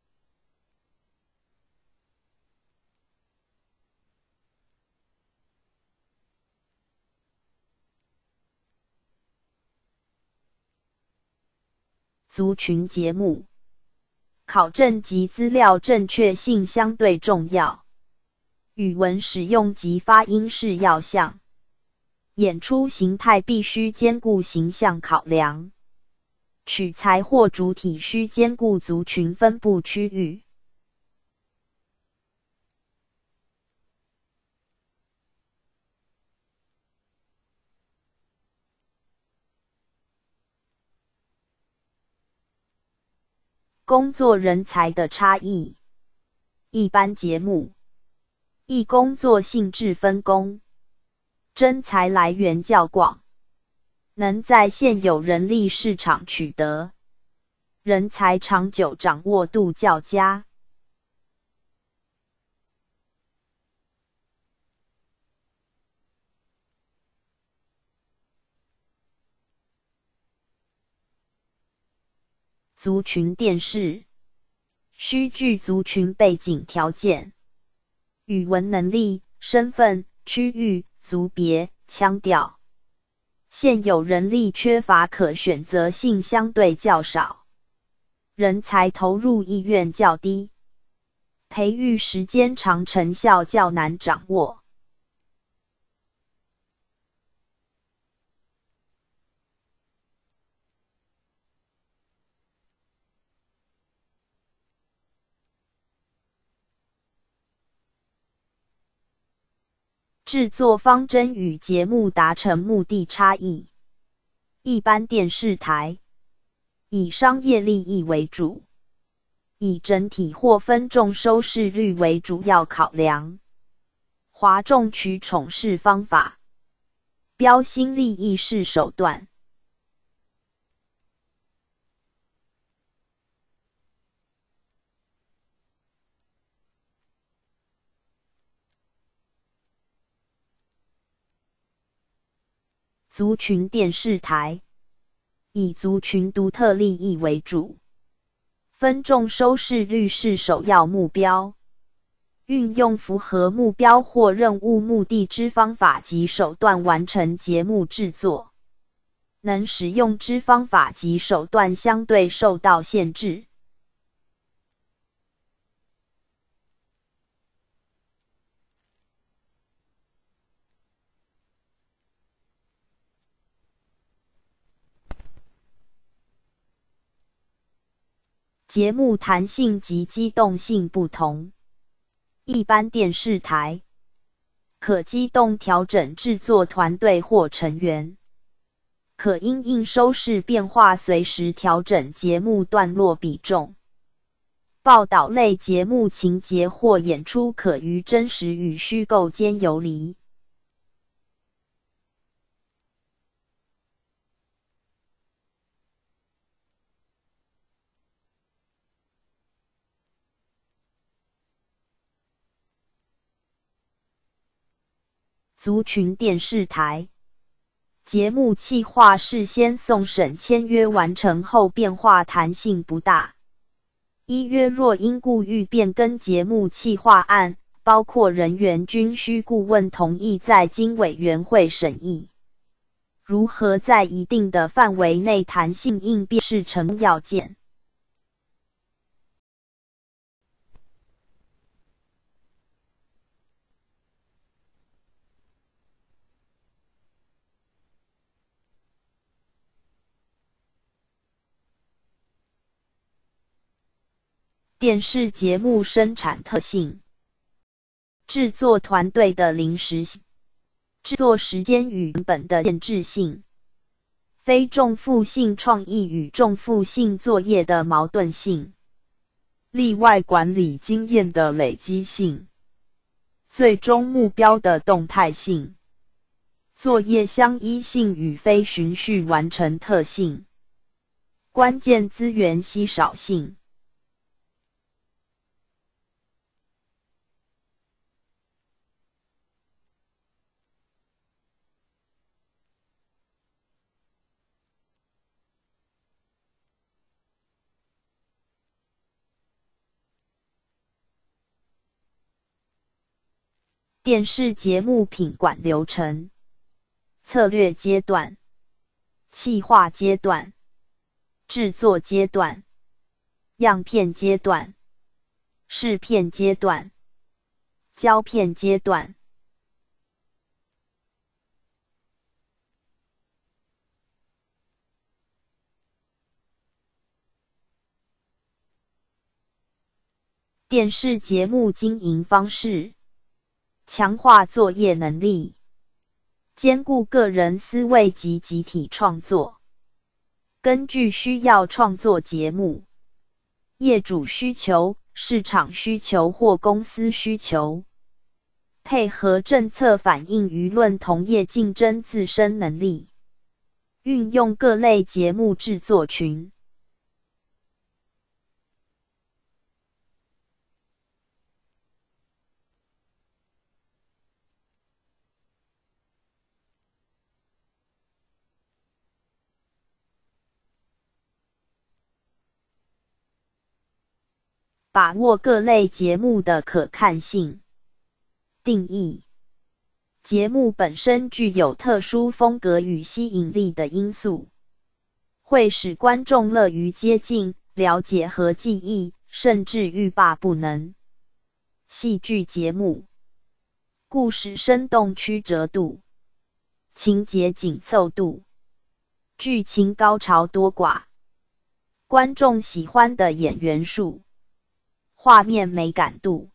族群节目，考证及资料正确性相对重要，语文使用及发音是要项，演出形态必须兼顾形象考量，取材或主体需兼顾族群分布区域。工作人才的差异。一般节目依工作性质分工，征才来源较广，能在现有人力市场取得，人才长久掌握度较佳。族群电视需具族群背景条件、语文能力、身份、区域、族别、腔调。现有人力缺乏，可选择性相对较少，人才投入意愿较低，培育时间长，成效较难掌握。制作方针与节目达成目的差异。一般电视台以商业利益为主，以整体或分众收视率为主要考量，哗众取宠是方法，标新立异是手段。族群电视台以族群独特利益为主，分众收视率是首要目标，运用符合目标或任务目的之方法及手段完成节目制作，能使用之方法及手段相对受到限制。节目弹性及机动性不同。一般电视台可机动调整制作团队或成员，可因应收视变化随时调整节目段落比重。报道类节目情节或演出可于真实与虚构间游离。族群电视台节目企划事先送审签约完成后变化弹性不大，依约若因故欲变更节目企划案，包括人员均需顾问同意再经委员会审议。如何在一定的范围内弹性应变是成功要件。电视节目生产特性。 制作团队的临时性，制作时间与成本的限制性，非重复性创意与重复性作业的矛盾性， 例外管理经验的累积性，最终目标的动态性，作业相依性与非循序完成特性，关键资源稀少性。 电视节目品管流程：策略阶段、企划阶段、制作阶段、样片阶段、试片阶段、胶片阶段。电视节目经营方式：强化作业能力，兼顾个人思维及集体创作，根据需要创作节目，业主需求、市场需求或公司需求，配合政策反映舆论同业竞争自身能力，运用各类节目制作群。把握各类节目的可看性。定义：节目本身具有特殊风格与吸引力的因素，会使观众乐于接近、了解和记忆，甚至欲罢不能。戏剧节目：故事生动曲折度、情节紧凑度、剧情高潮多寡、观众喜欢的演员数、画面美感度。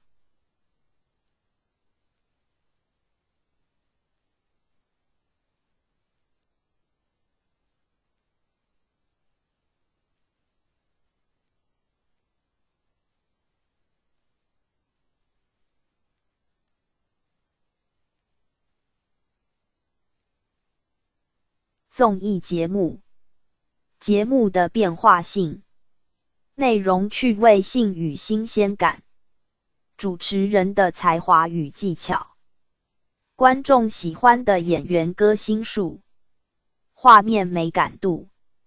综艺节目：节目的变化性、内容趣味性与新鲜感，主持人的才华与技巧，观众喜欢的演员歌星数，画面美感度。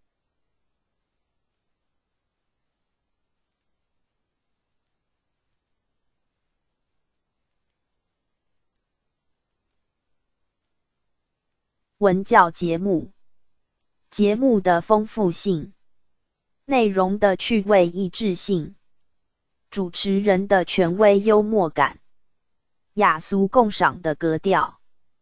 文教节目：节目的丰富性、内容的趣味一致性、主持人的权威幽默感、雅俗共赏的格调。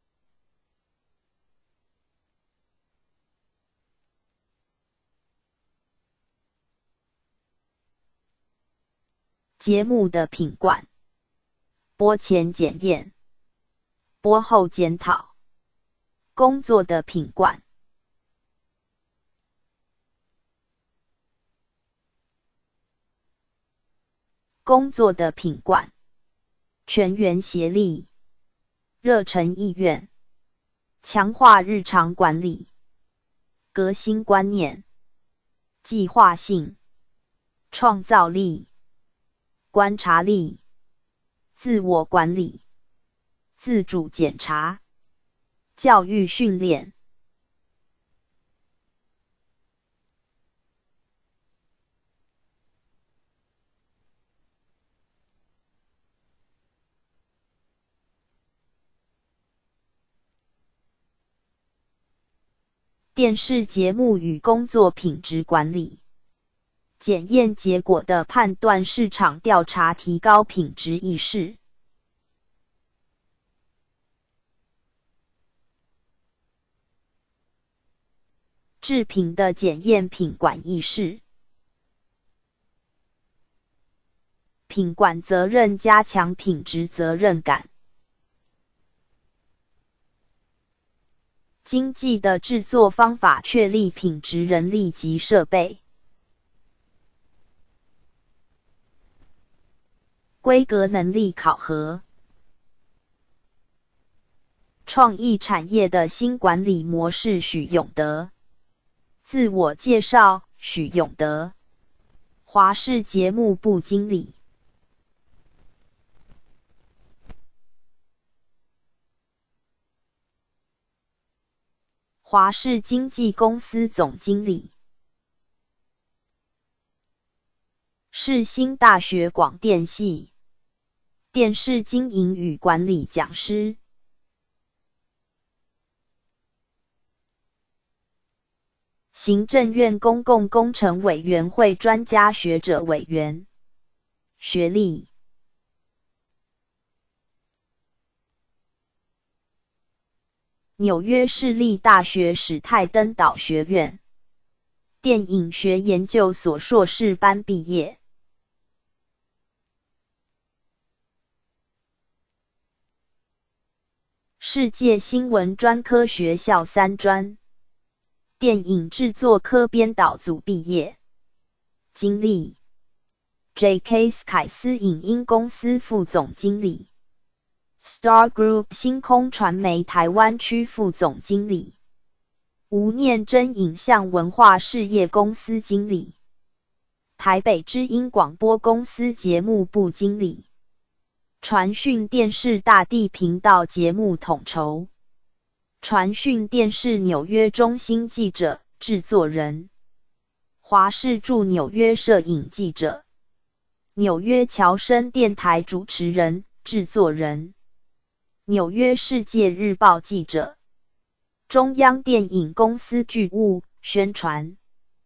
节目的品管：播前检验、播后检讨。工作的品管：工作的品管，全员协力，热忱意愿，强化日常管理，革新观念，计划性，创造力，观察力，自我管理，自主检查，教育训练。电视节目与工作品质管理。检验结果的判断，市场调查提高品质意识。制品的检验品管意识。品管责任加强品质责任感。 经济的制作方法确立品质人力及设备。规格能力考核。创意产业的新管理模式。许永德。自我介绍：许永德，华视节目部经理。华视经纪公司总经理。世新大学广电系电视经营与管理讲师。行政院公共工程委员会专家学者委员。学历。纽约市立大学史泰登岛学院电影学研究所硕士班毕业。世界新闻专科学校3专电影制作科编导组毕业。经历 J.K. 凯斯影音公司副总经理， Star Group 星空传媒台湾区副总经理，吴念真影像文化事业公司经理，台北之音广播公司节目部经理，传讯电视大地频道节目统筹，传讯电视纽约中心记者、制作人，华视驻纽约摄影记者，纽约侨生电台主持人、制作人，纽约世界日报记者，中央电影公司剧务、宣传。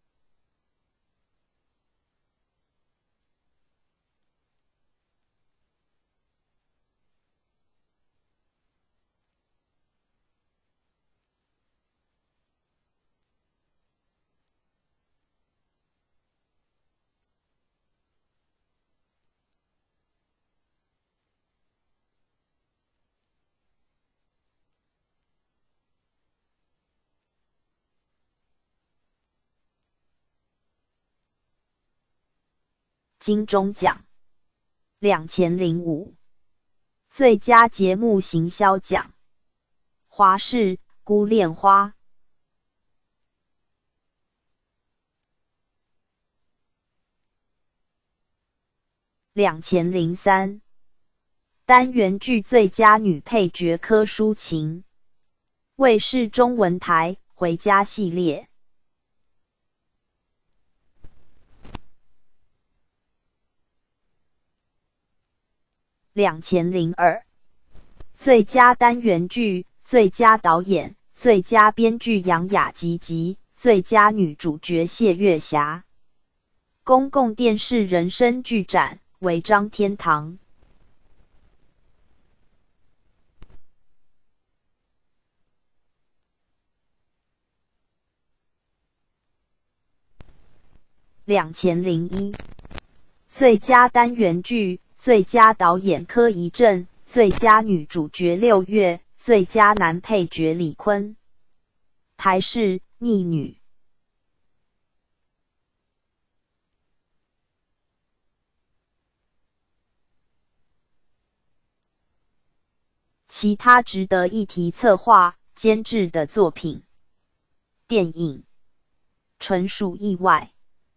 金钟奖2005最佳节目行销奖，华视孤恋花。2003单元剧最佳女配角柯淑琴，卫视中文台回家系列。2002最佳单元剧、最佳导演、最佳编剧杨雅吉及最佳女主角谢月霞。公共电视人生剧展违章天堂。2001最佳单元剧、最佳导演柯怡正，最佳女主角六月，最佳男配角李坤。台视逆女。其他值得一提策划、监制的作品。电影纯属意外。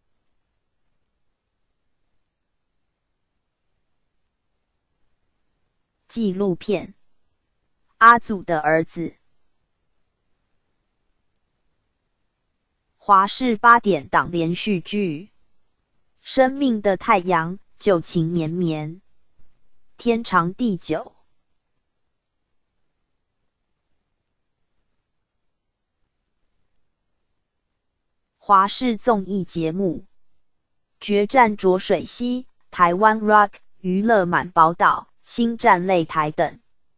纪录片阿祖的儿子。华视8点档连续剧生命的太阳、旧情绵绵、天长地久。华视综艺节目决战浊水溪、台湾 Rock、娱乐满宝岛、星战擂台等。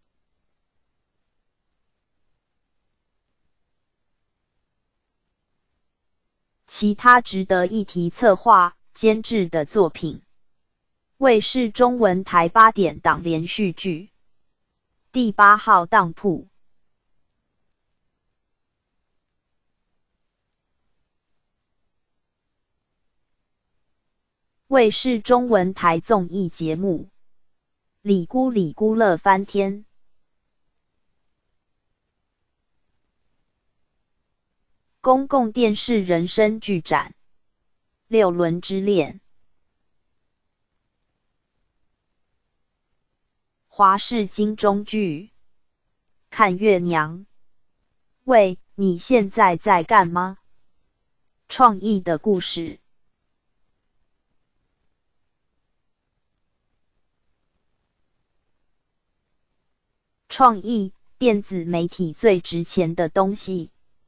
其他值得一提策划、监制的作品。卫视中文台8点档连续剧第8号当铺。 卫视中文台综艺节目。李姑李姑乐翻天。公共电视人生剧展。六轮之恋。华视金钟剧。看月娘。喂，你现在在干嘛？创意的故事。创意，电子媒体最值钱的东西。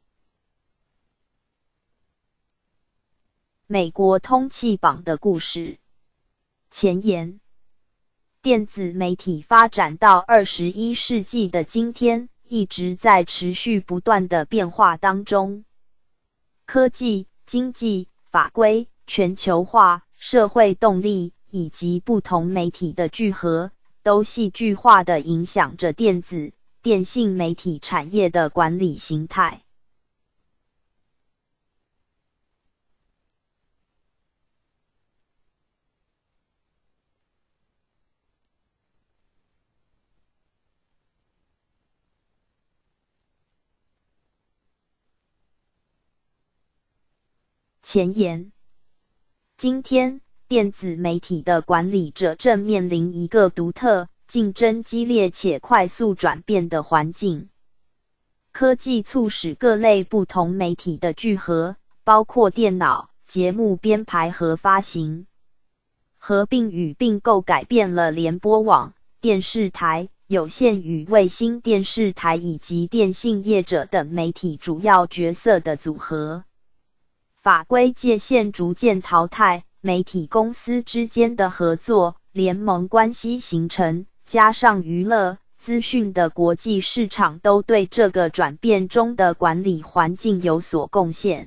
美国通气榜的故事。前言：电子媒体发展到21世纪的今天，一直在持续不断的变化当中。科技、经济、法规、全球化、社会动力以及不同媒体的聚合，都戏剧化地影响着电子、电信媒体产业的管理形态。前言：今天，电子媒体的管理者正面临一个独特、竞争激烈且快速转变的环境。科技促使各类不同媒体的聚合，包括电脑、节目编排和发行。合并与并购改变了联播网、电视台、有线与卫星电视台以及电信业者等媒体主要角色的组合。法规界限逐渐淘汰，媒体公司之间的合作、联盟关系形成，加上娱乐、资讯的国际市场都对这个转变中的管理环境有所贡献。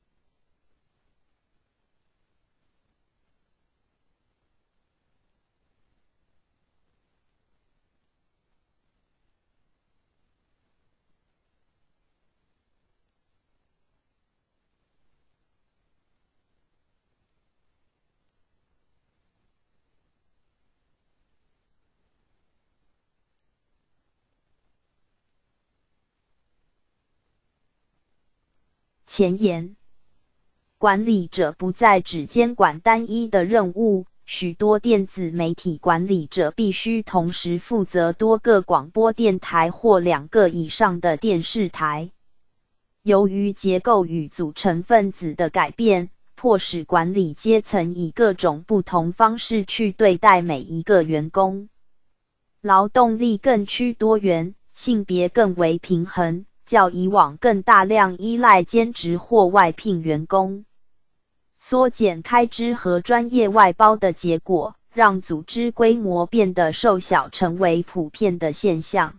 前言：管理者不再只监管单一的任务，许多电子媒体管理者必须同时负责多个广播电台或2个以上的电视台。由于结构与组成分子的改变，迫使管理阶层以各种不同方式去对待每一个员工。劳动力更趋多元，性别更为平衡，较以往更大量依赖兼职或外聘员工。缩减开支和专业外包的结果，让组织规模变得瘦小成为普遍的现象。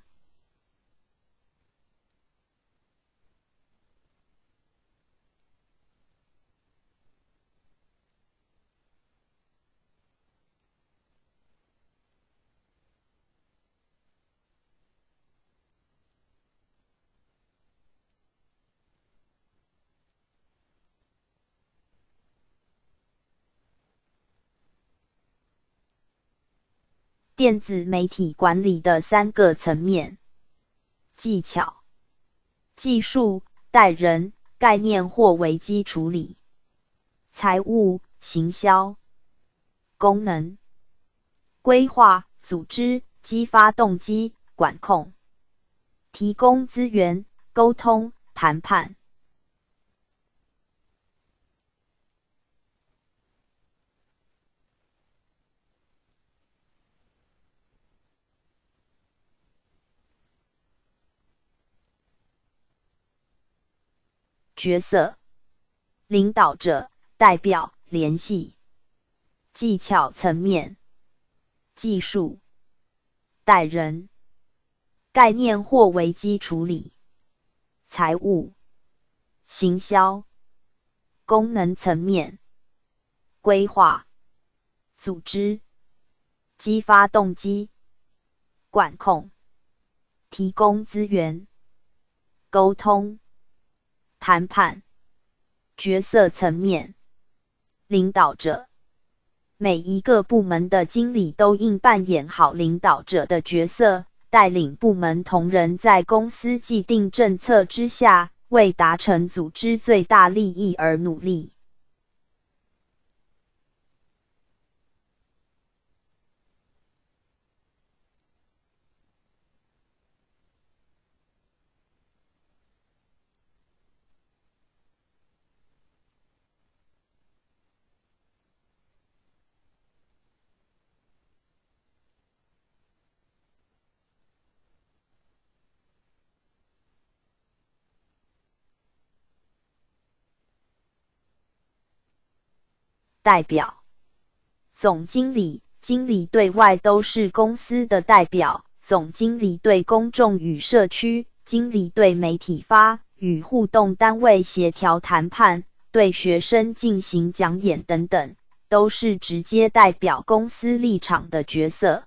电子媒体管理的3个层面：技巧、技术、带人、概念或危机处理；财务、行销、功能、规划、组织、激发动机、管控；提供资源、沟通、谈判。角色：领导者、代表、联系。技巧层面：技术、带人、概念或危机处理。财务、行销。功能层面：规划、组织、激发动机、管控、提供资源、沟通、谈判。角色层面：领导者、 每一个部门的经理都应扮演好领导者的角色，带领部门同仁在公司既定政策之下，为达成组织最大利益而努力。代表、总经理、经理对外都是公司的代表，总经理对公众与社区，经理对媒体发与互动单位协调谈判，对学生进行讲演等等，都是直接代表公司立场的角色。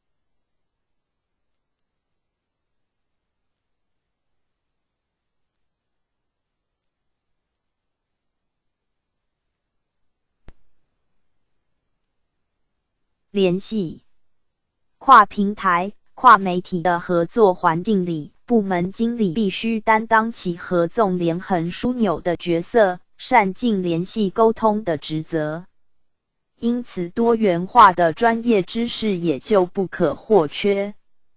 联系跨平台、跨媒体的合作环境里，部门经理必须担当起合纵连横枢纽的角色，善尽联系沟通的职责。因此，多元化的专业知识也就不可或缺。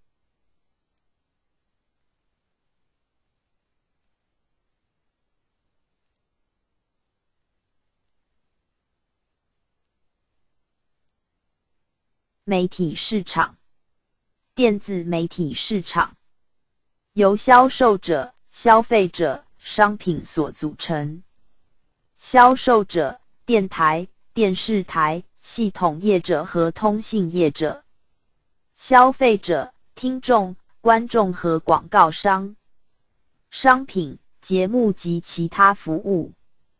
媒体市场、电子媒体市场由销售者、消费者、商品所组成。销售者：电台、电视台、系统业者和通信业者。消费者：听众、观众和广告商。商品：节目及其他服务。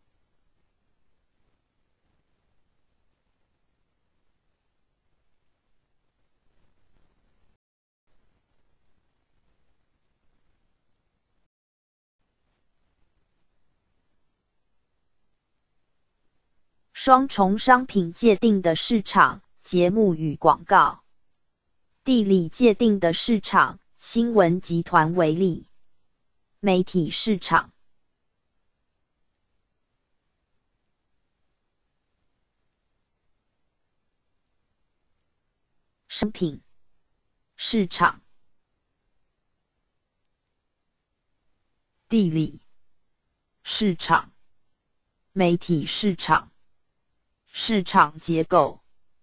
双重商品界定的市场，节目与广告。地理界定的市场，新闻集团为例。媒体市场。商品市场。地理市场。媒体市场。市场结构。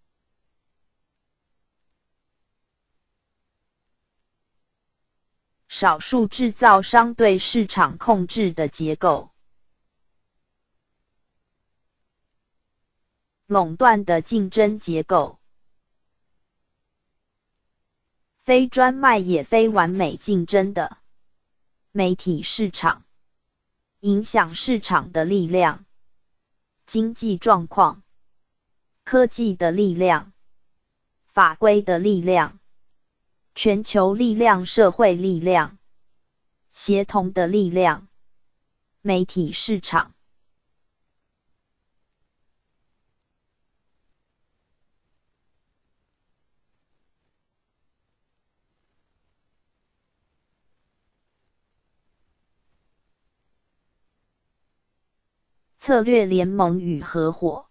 少数制造商对市场控制的结构。垄断的竞争结构。非专卖也非完美竞争的媒体市场。影响市场的力量。经济状况。科技的力量。法规的力量。全球力量、社会力量。协同的力量。媒体市场。策略联盟与合伙。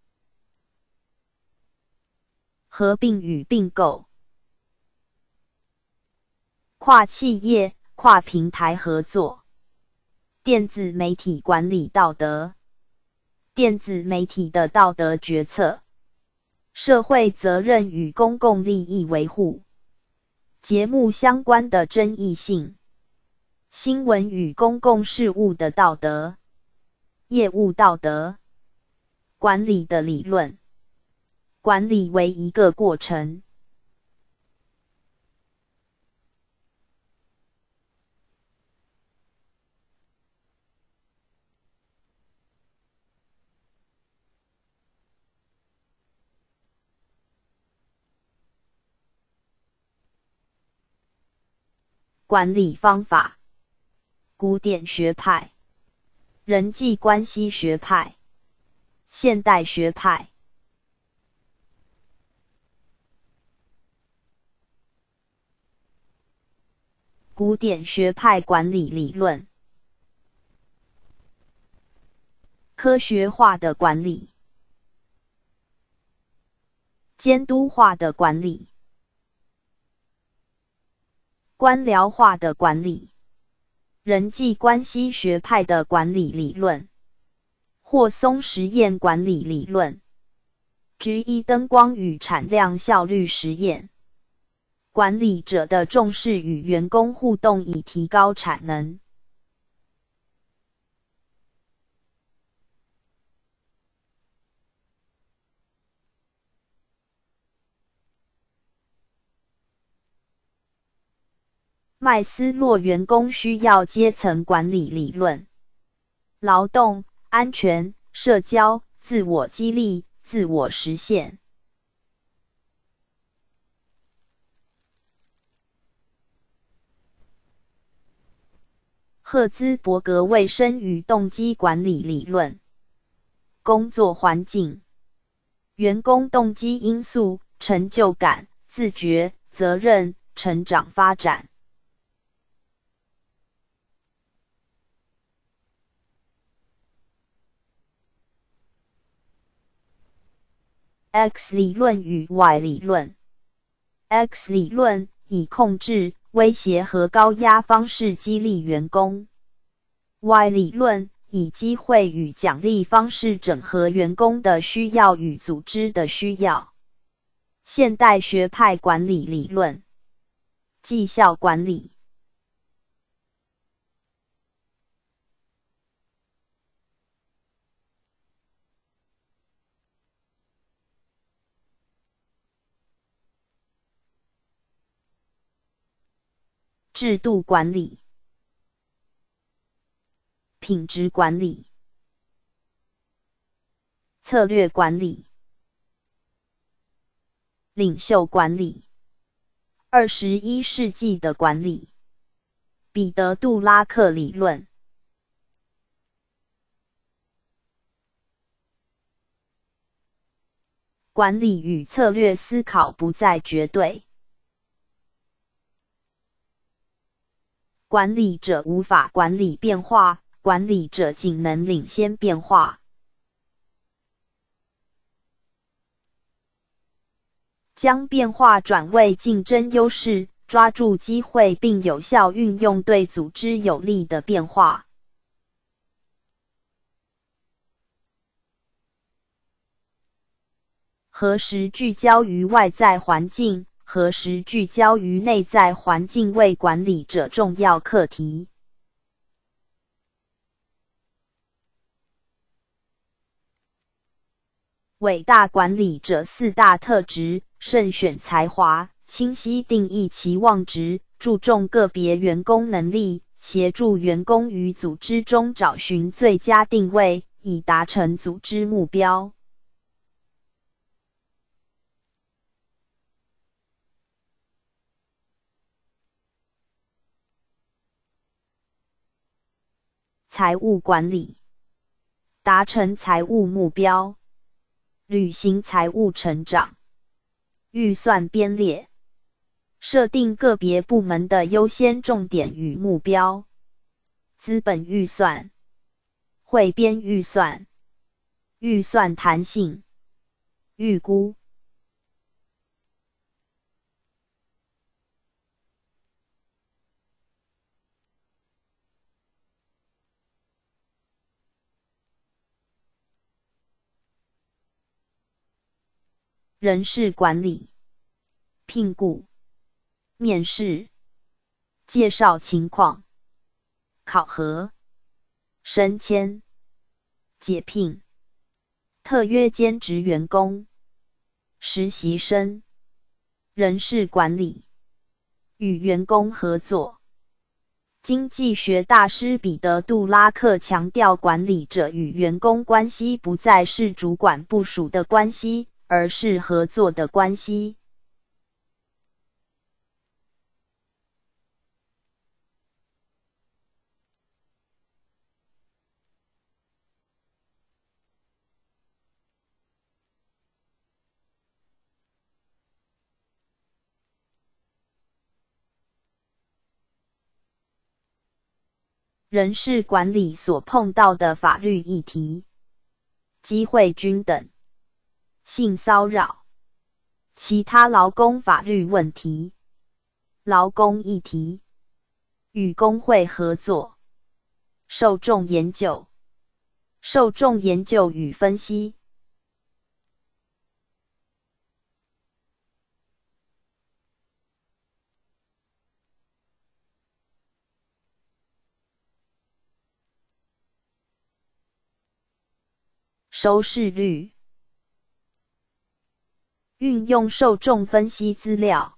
合并与并购。跨企业、跨平台合作。电子媒体管理道德。电子媒体的道德决策。社会责任与公共利益维护。节目相关的争议性。新闻与公共事务的道德。业务道德。管理的理论。管理为一个过程。管理方法。古典学派。人际关系学派。现代学派。 古典学派管理理论。科学化的管理，监督化的管理，官僚化的管理，人际关系学派的管理理论，霍松实验管理理论， G1 灯光与产量效率实验，管理者的重视与员工互动以提高产能。麦斯洛员工需要阶层管理理论，劳动、安全、社交、自我激励、自我实现。赫兹伯格卫生与动机管理理论，工作环境、员工动机因素、成就感、自觉、责任、成长发展。X 理论与 Y 理论。X 理论以控制、威胁和高压方式激励员工。Y 理论以机会与奖励方式整合员工的需要与组织的需要。现代学派管理理论。绩效管理。制度管理、品质管理、策略管理、领袖管理。21世纪的管理。彼得·杜拉克理论。管理与策略思考不再绝对。管理者无法管理变化，管理者仅能领先变化。将变化转为竞争优势，抓住机会并有效运用对组织有利的变化。何时聚焦于外在环境，何时聚焦于内在环境为管理者重要课题。伟大管理者4大特质：慎选才华，清晰定义期望值，注重个别员工能力，协助员工于组织中找寻最佳定位，以达成组织目标。财务管理，达成财务目标，履行财务成长，预算编列，设定个别部门的优先重点与目标，资本预算，汇编预算，预算弹性，预估。人事管理，聘雇、面试、介绍情况、考核、升迁、解聘、特约兼职员工、实习生。人事管理，与员工合作。经济学大师彼得·杜拉克强调，管理者与员工关系不再是主管部属的关系，而是合作的关系。 人事管理所碰到的法律议题、机会均等、性骚扰、其他劳工法律问题、劳工议题、与工会合作、受众研究、受众研究与分析。收视率，运用受众分析资料，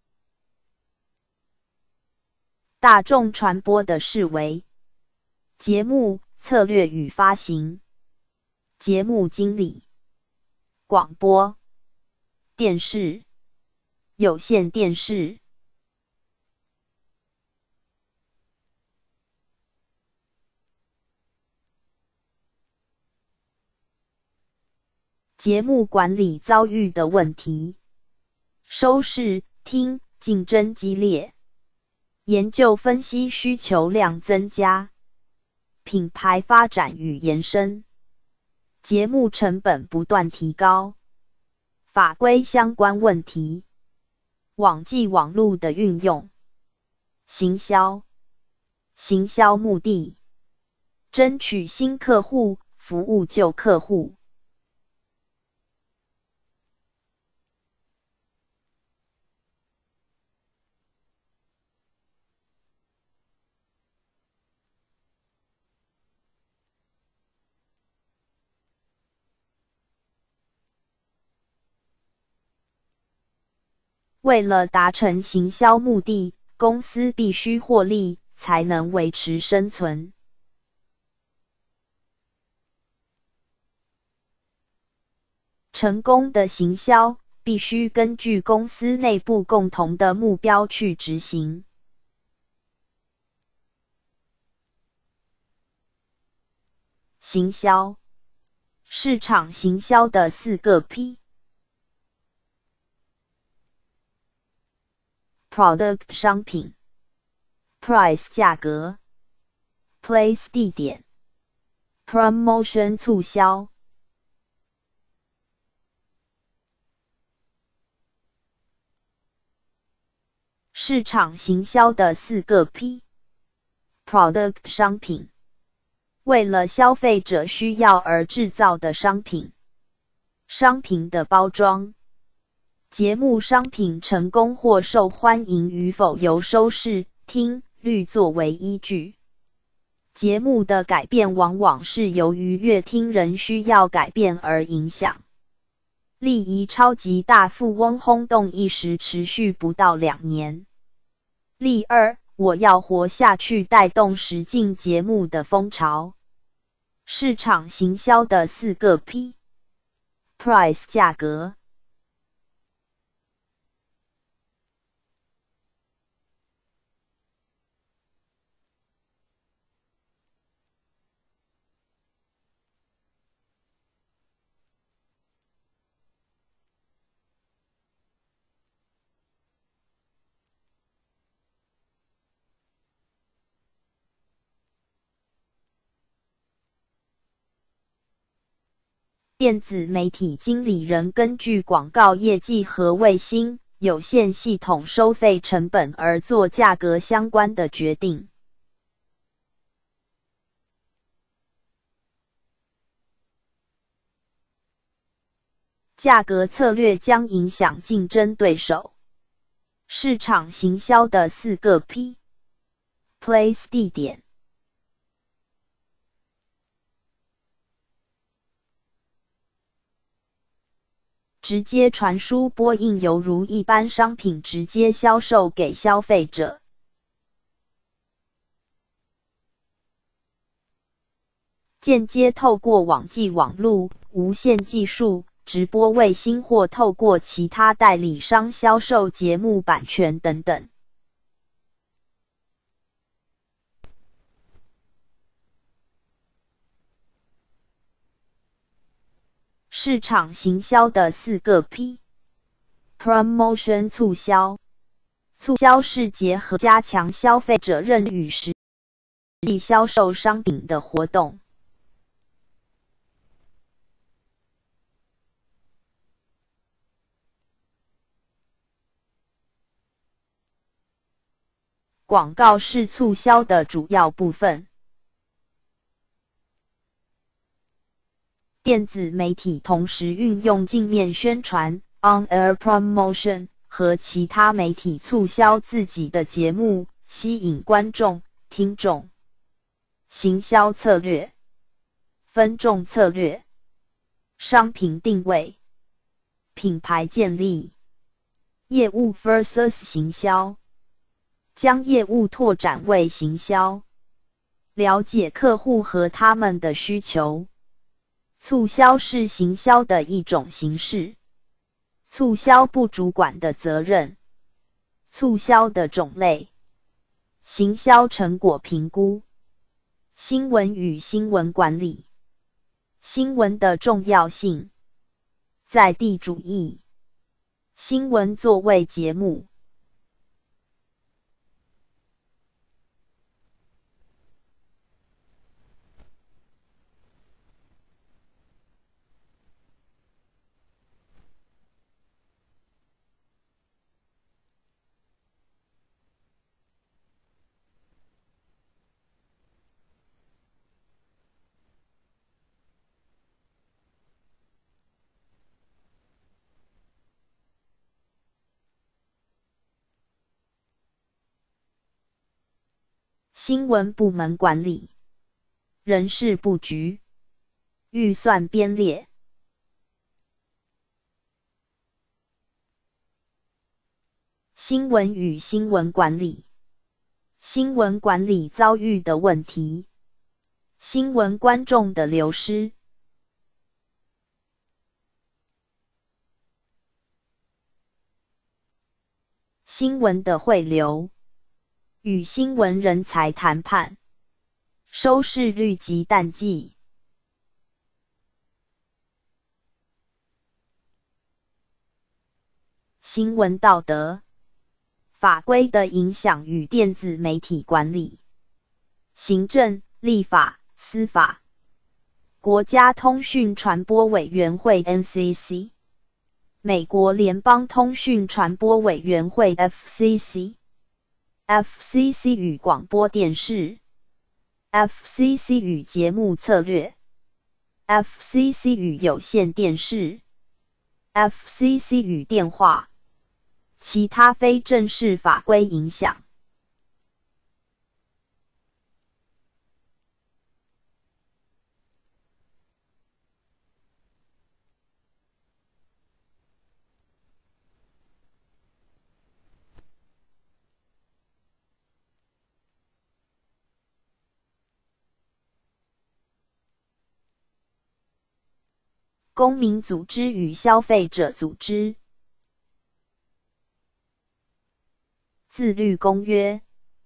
大众传播的视为节目策略与发行、节目经理、广播、电视、有线电视、节目管理遭遇的问题，收视、听竞争激烈，研究分析需求量增加，品牌发展与延伸，节目成本不断提高，法规相关问题，网际网路的运用，行销目的，争取新客户，服务旧客户。为了达成行销目的，公司必须获利，才能维持生存。成功的行销必须根据公司内部共同的目标去执行。行销，市场行销的4个 P。Product 商品 ，Price 价格 ，Place 地点 ，Promotion 促销。市场行销的4个 P。Product 商品，为了消费者需要而制造的商品，商品的包装。节目商品成功或受欢迎与否由收视、听率作为依据。节目的改变往往是由于乐听人需要改变而影响。例如超级大富翁轰动一时，持续不到2年。例2，我要活下去带动实境节目的风潮。市场行销的4个 P。Price 价格。电子媒体经理人根据广告业绩和卫星有线系统收费成本而做价格相关的决定。价格策略将影响竞争对手。市场行销的4个 P。Place 地点。直接传输播映犹如一般商品直接销售给消费者。间接透过网际网路、无线技术、直播卫星或透过其他代理商销售节目版权等等。市场行销的4个 P。Promotion 促销。促销是结合加强消费者认与实际销售商品的活动。 广告是促销的主要部分。电子媒体同时运用镜面宣传 （on-air promotion） 和其他媒体促销自己的节目，吸引观众、听众。行销策略、分众策略、商品定位、品牌建立、业务 versus 行销。将业务拓展为行销，了解客户和他们的需求。促销是行销的一种形式。促销部主管的责任。促销的种类。行销成果评估。新闻与新闻管理。新闻的重要性。在地主义。新闻作为节目。新闻部门管理。人事布局。预算编列。新闻与新闻管理。新闻管理遭遇的问题。新闻观众的流失。新闻的汇流。与新闻人才谈判。收视率及淡季。新闻道德。法规的影响与电子媒体管理。行政、立法、司法。国家通讯传播委员会 NCC。美国联邦通讯传播委员会 FCC。FCC 与广播电视。FCC 与节目策略。FCC 与有线电视。FCC 与电话。其他非正式法规影响。公民组织与消费者组织。自律公约。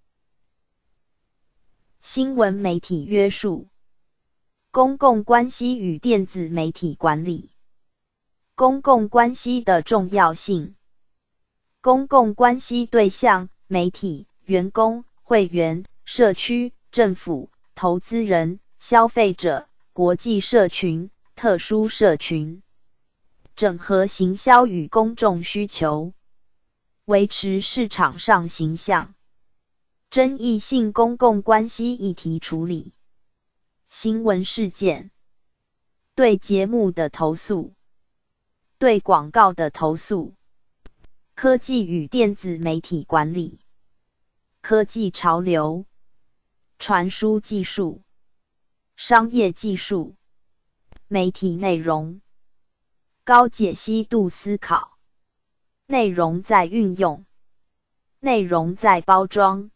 新闻媒体约束。公共关系与电子媒体管理。公共关系的重要性。公共关系对象：媒体、员工、会员、社区、政府、投资人、消费者、国际社群、特殊社群。整合行销与公众需求。维持市场上形象。争议性公共关系议题处理。新闻事件。对节目的投诉。对广告的投诉。科技与电子媒体管理。科技潮流。传输技术。商业技术。媒体内容。高解析度思考。内容在运用。内容在包装。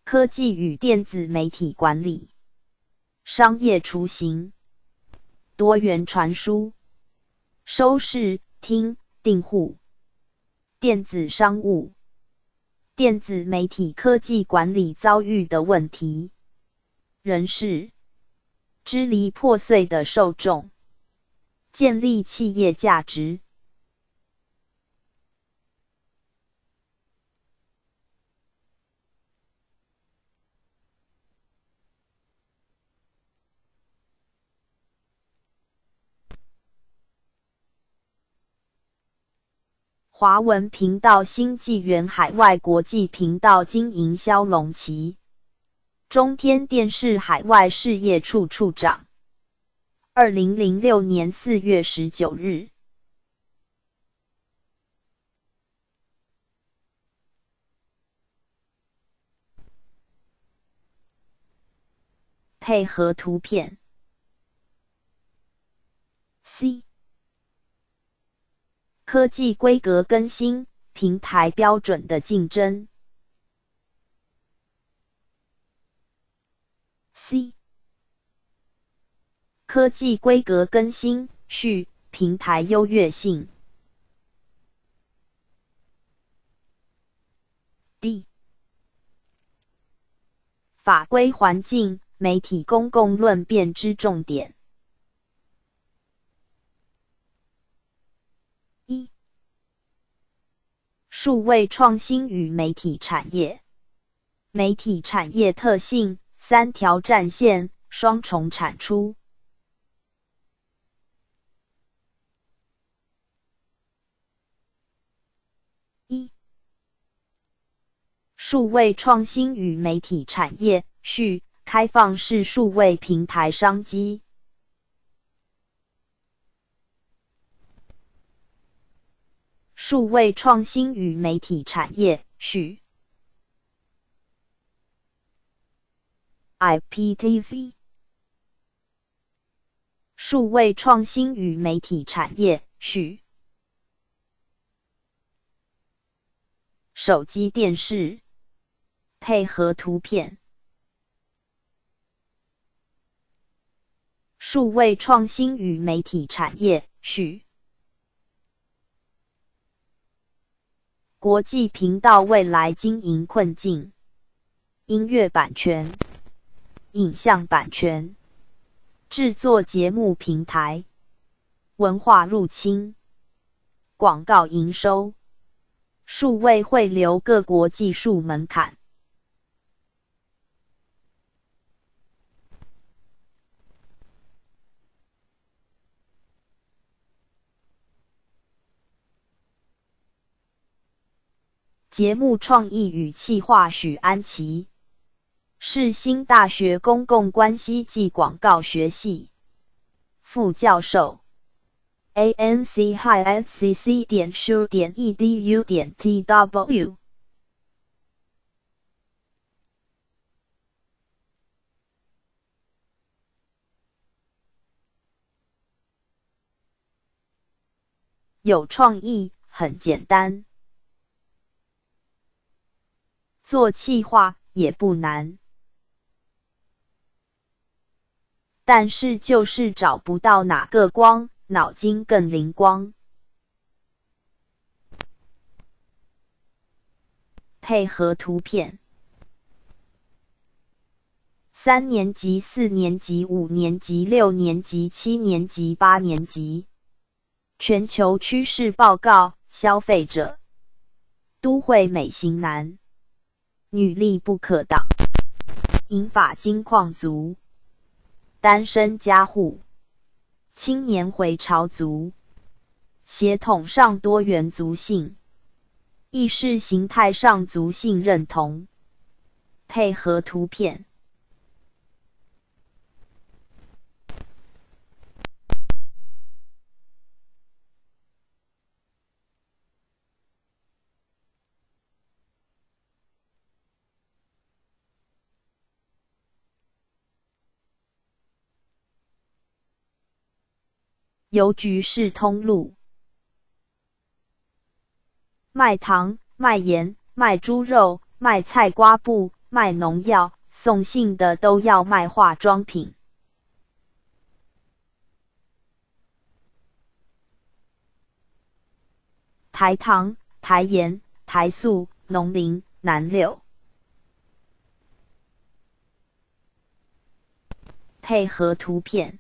科技与电子媒体管理、商业雏形、多元传输、收视、听、订户、电子商务、电子媒体科技管理遭遇的问题、人事、支离破碎的受众、建立企业价值。华文频道新纪元海外国际频道经营萧龙旗，中天电视海外事业处处长。2006年4月19日。配合图片。C。科技规格更新，平台标准的竞争。C。科技规格更新，续，平台优越性。D。法规环境，媒体公共论辩之重点。数位创新与媒体产业。媒体产业特性，三条战线，双重产出。一、数位创新与媒体产业，续，开放式数位平台商机。数位创新与媒体产业，续。IPTV。数位创新与媒体产业，续。手机电视，配合图片。数位创新与媒体产业，续。国际频道未来经营困境。音乐版权、影像版权、制作节目平台、文化入侵、广告营收、数位汇流各国技术门槛。节目创意与企划许安琪，世新大学公共关系暨广告学系副教授。anc-scc.shu.edu.tw。 有创意，很简单。做企划也不难，但是就是找不到哪个光，脑筋更灵光。配合图片。3年级、4年级、5年级、6年级、7年级、8年级。全球趋势报告，消费者。都会美型男。女力不可挡，银发金矿族，单身家户，青年回潮族，血统上多元族性，意识形态上族性认同。配合图片。邮局式通路。卖糖、卖盐、卖猪肉、卖菜瓜布、 卖农药，送信的都要卖化妆品。台糖、台盐、台塑、农林、南柳。配合图片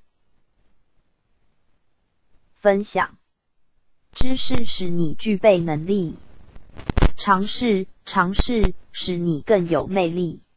分享。知识使你具备能力，尝试使你更有魅力。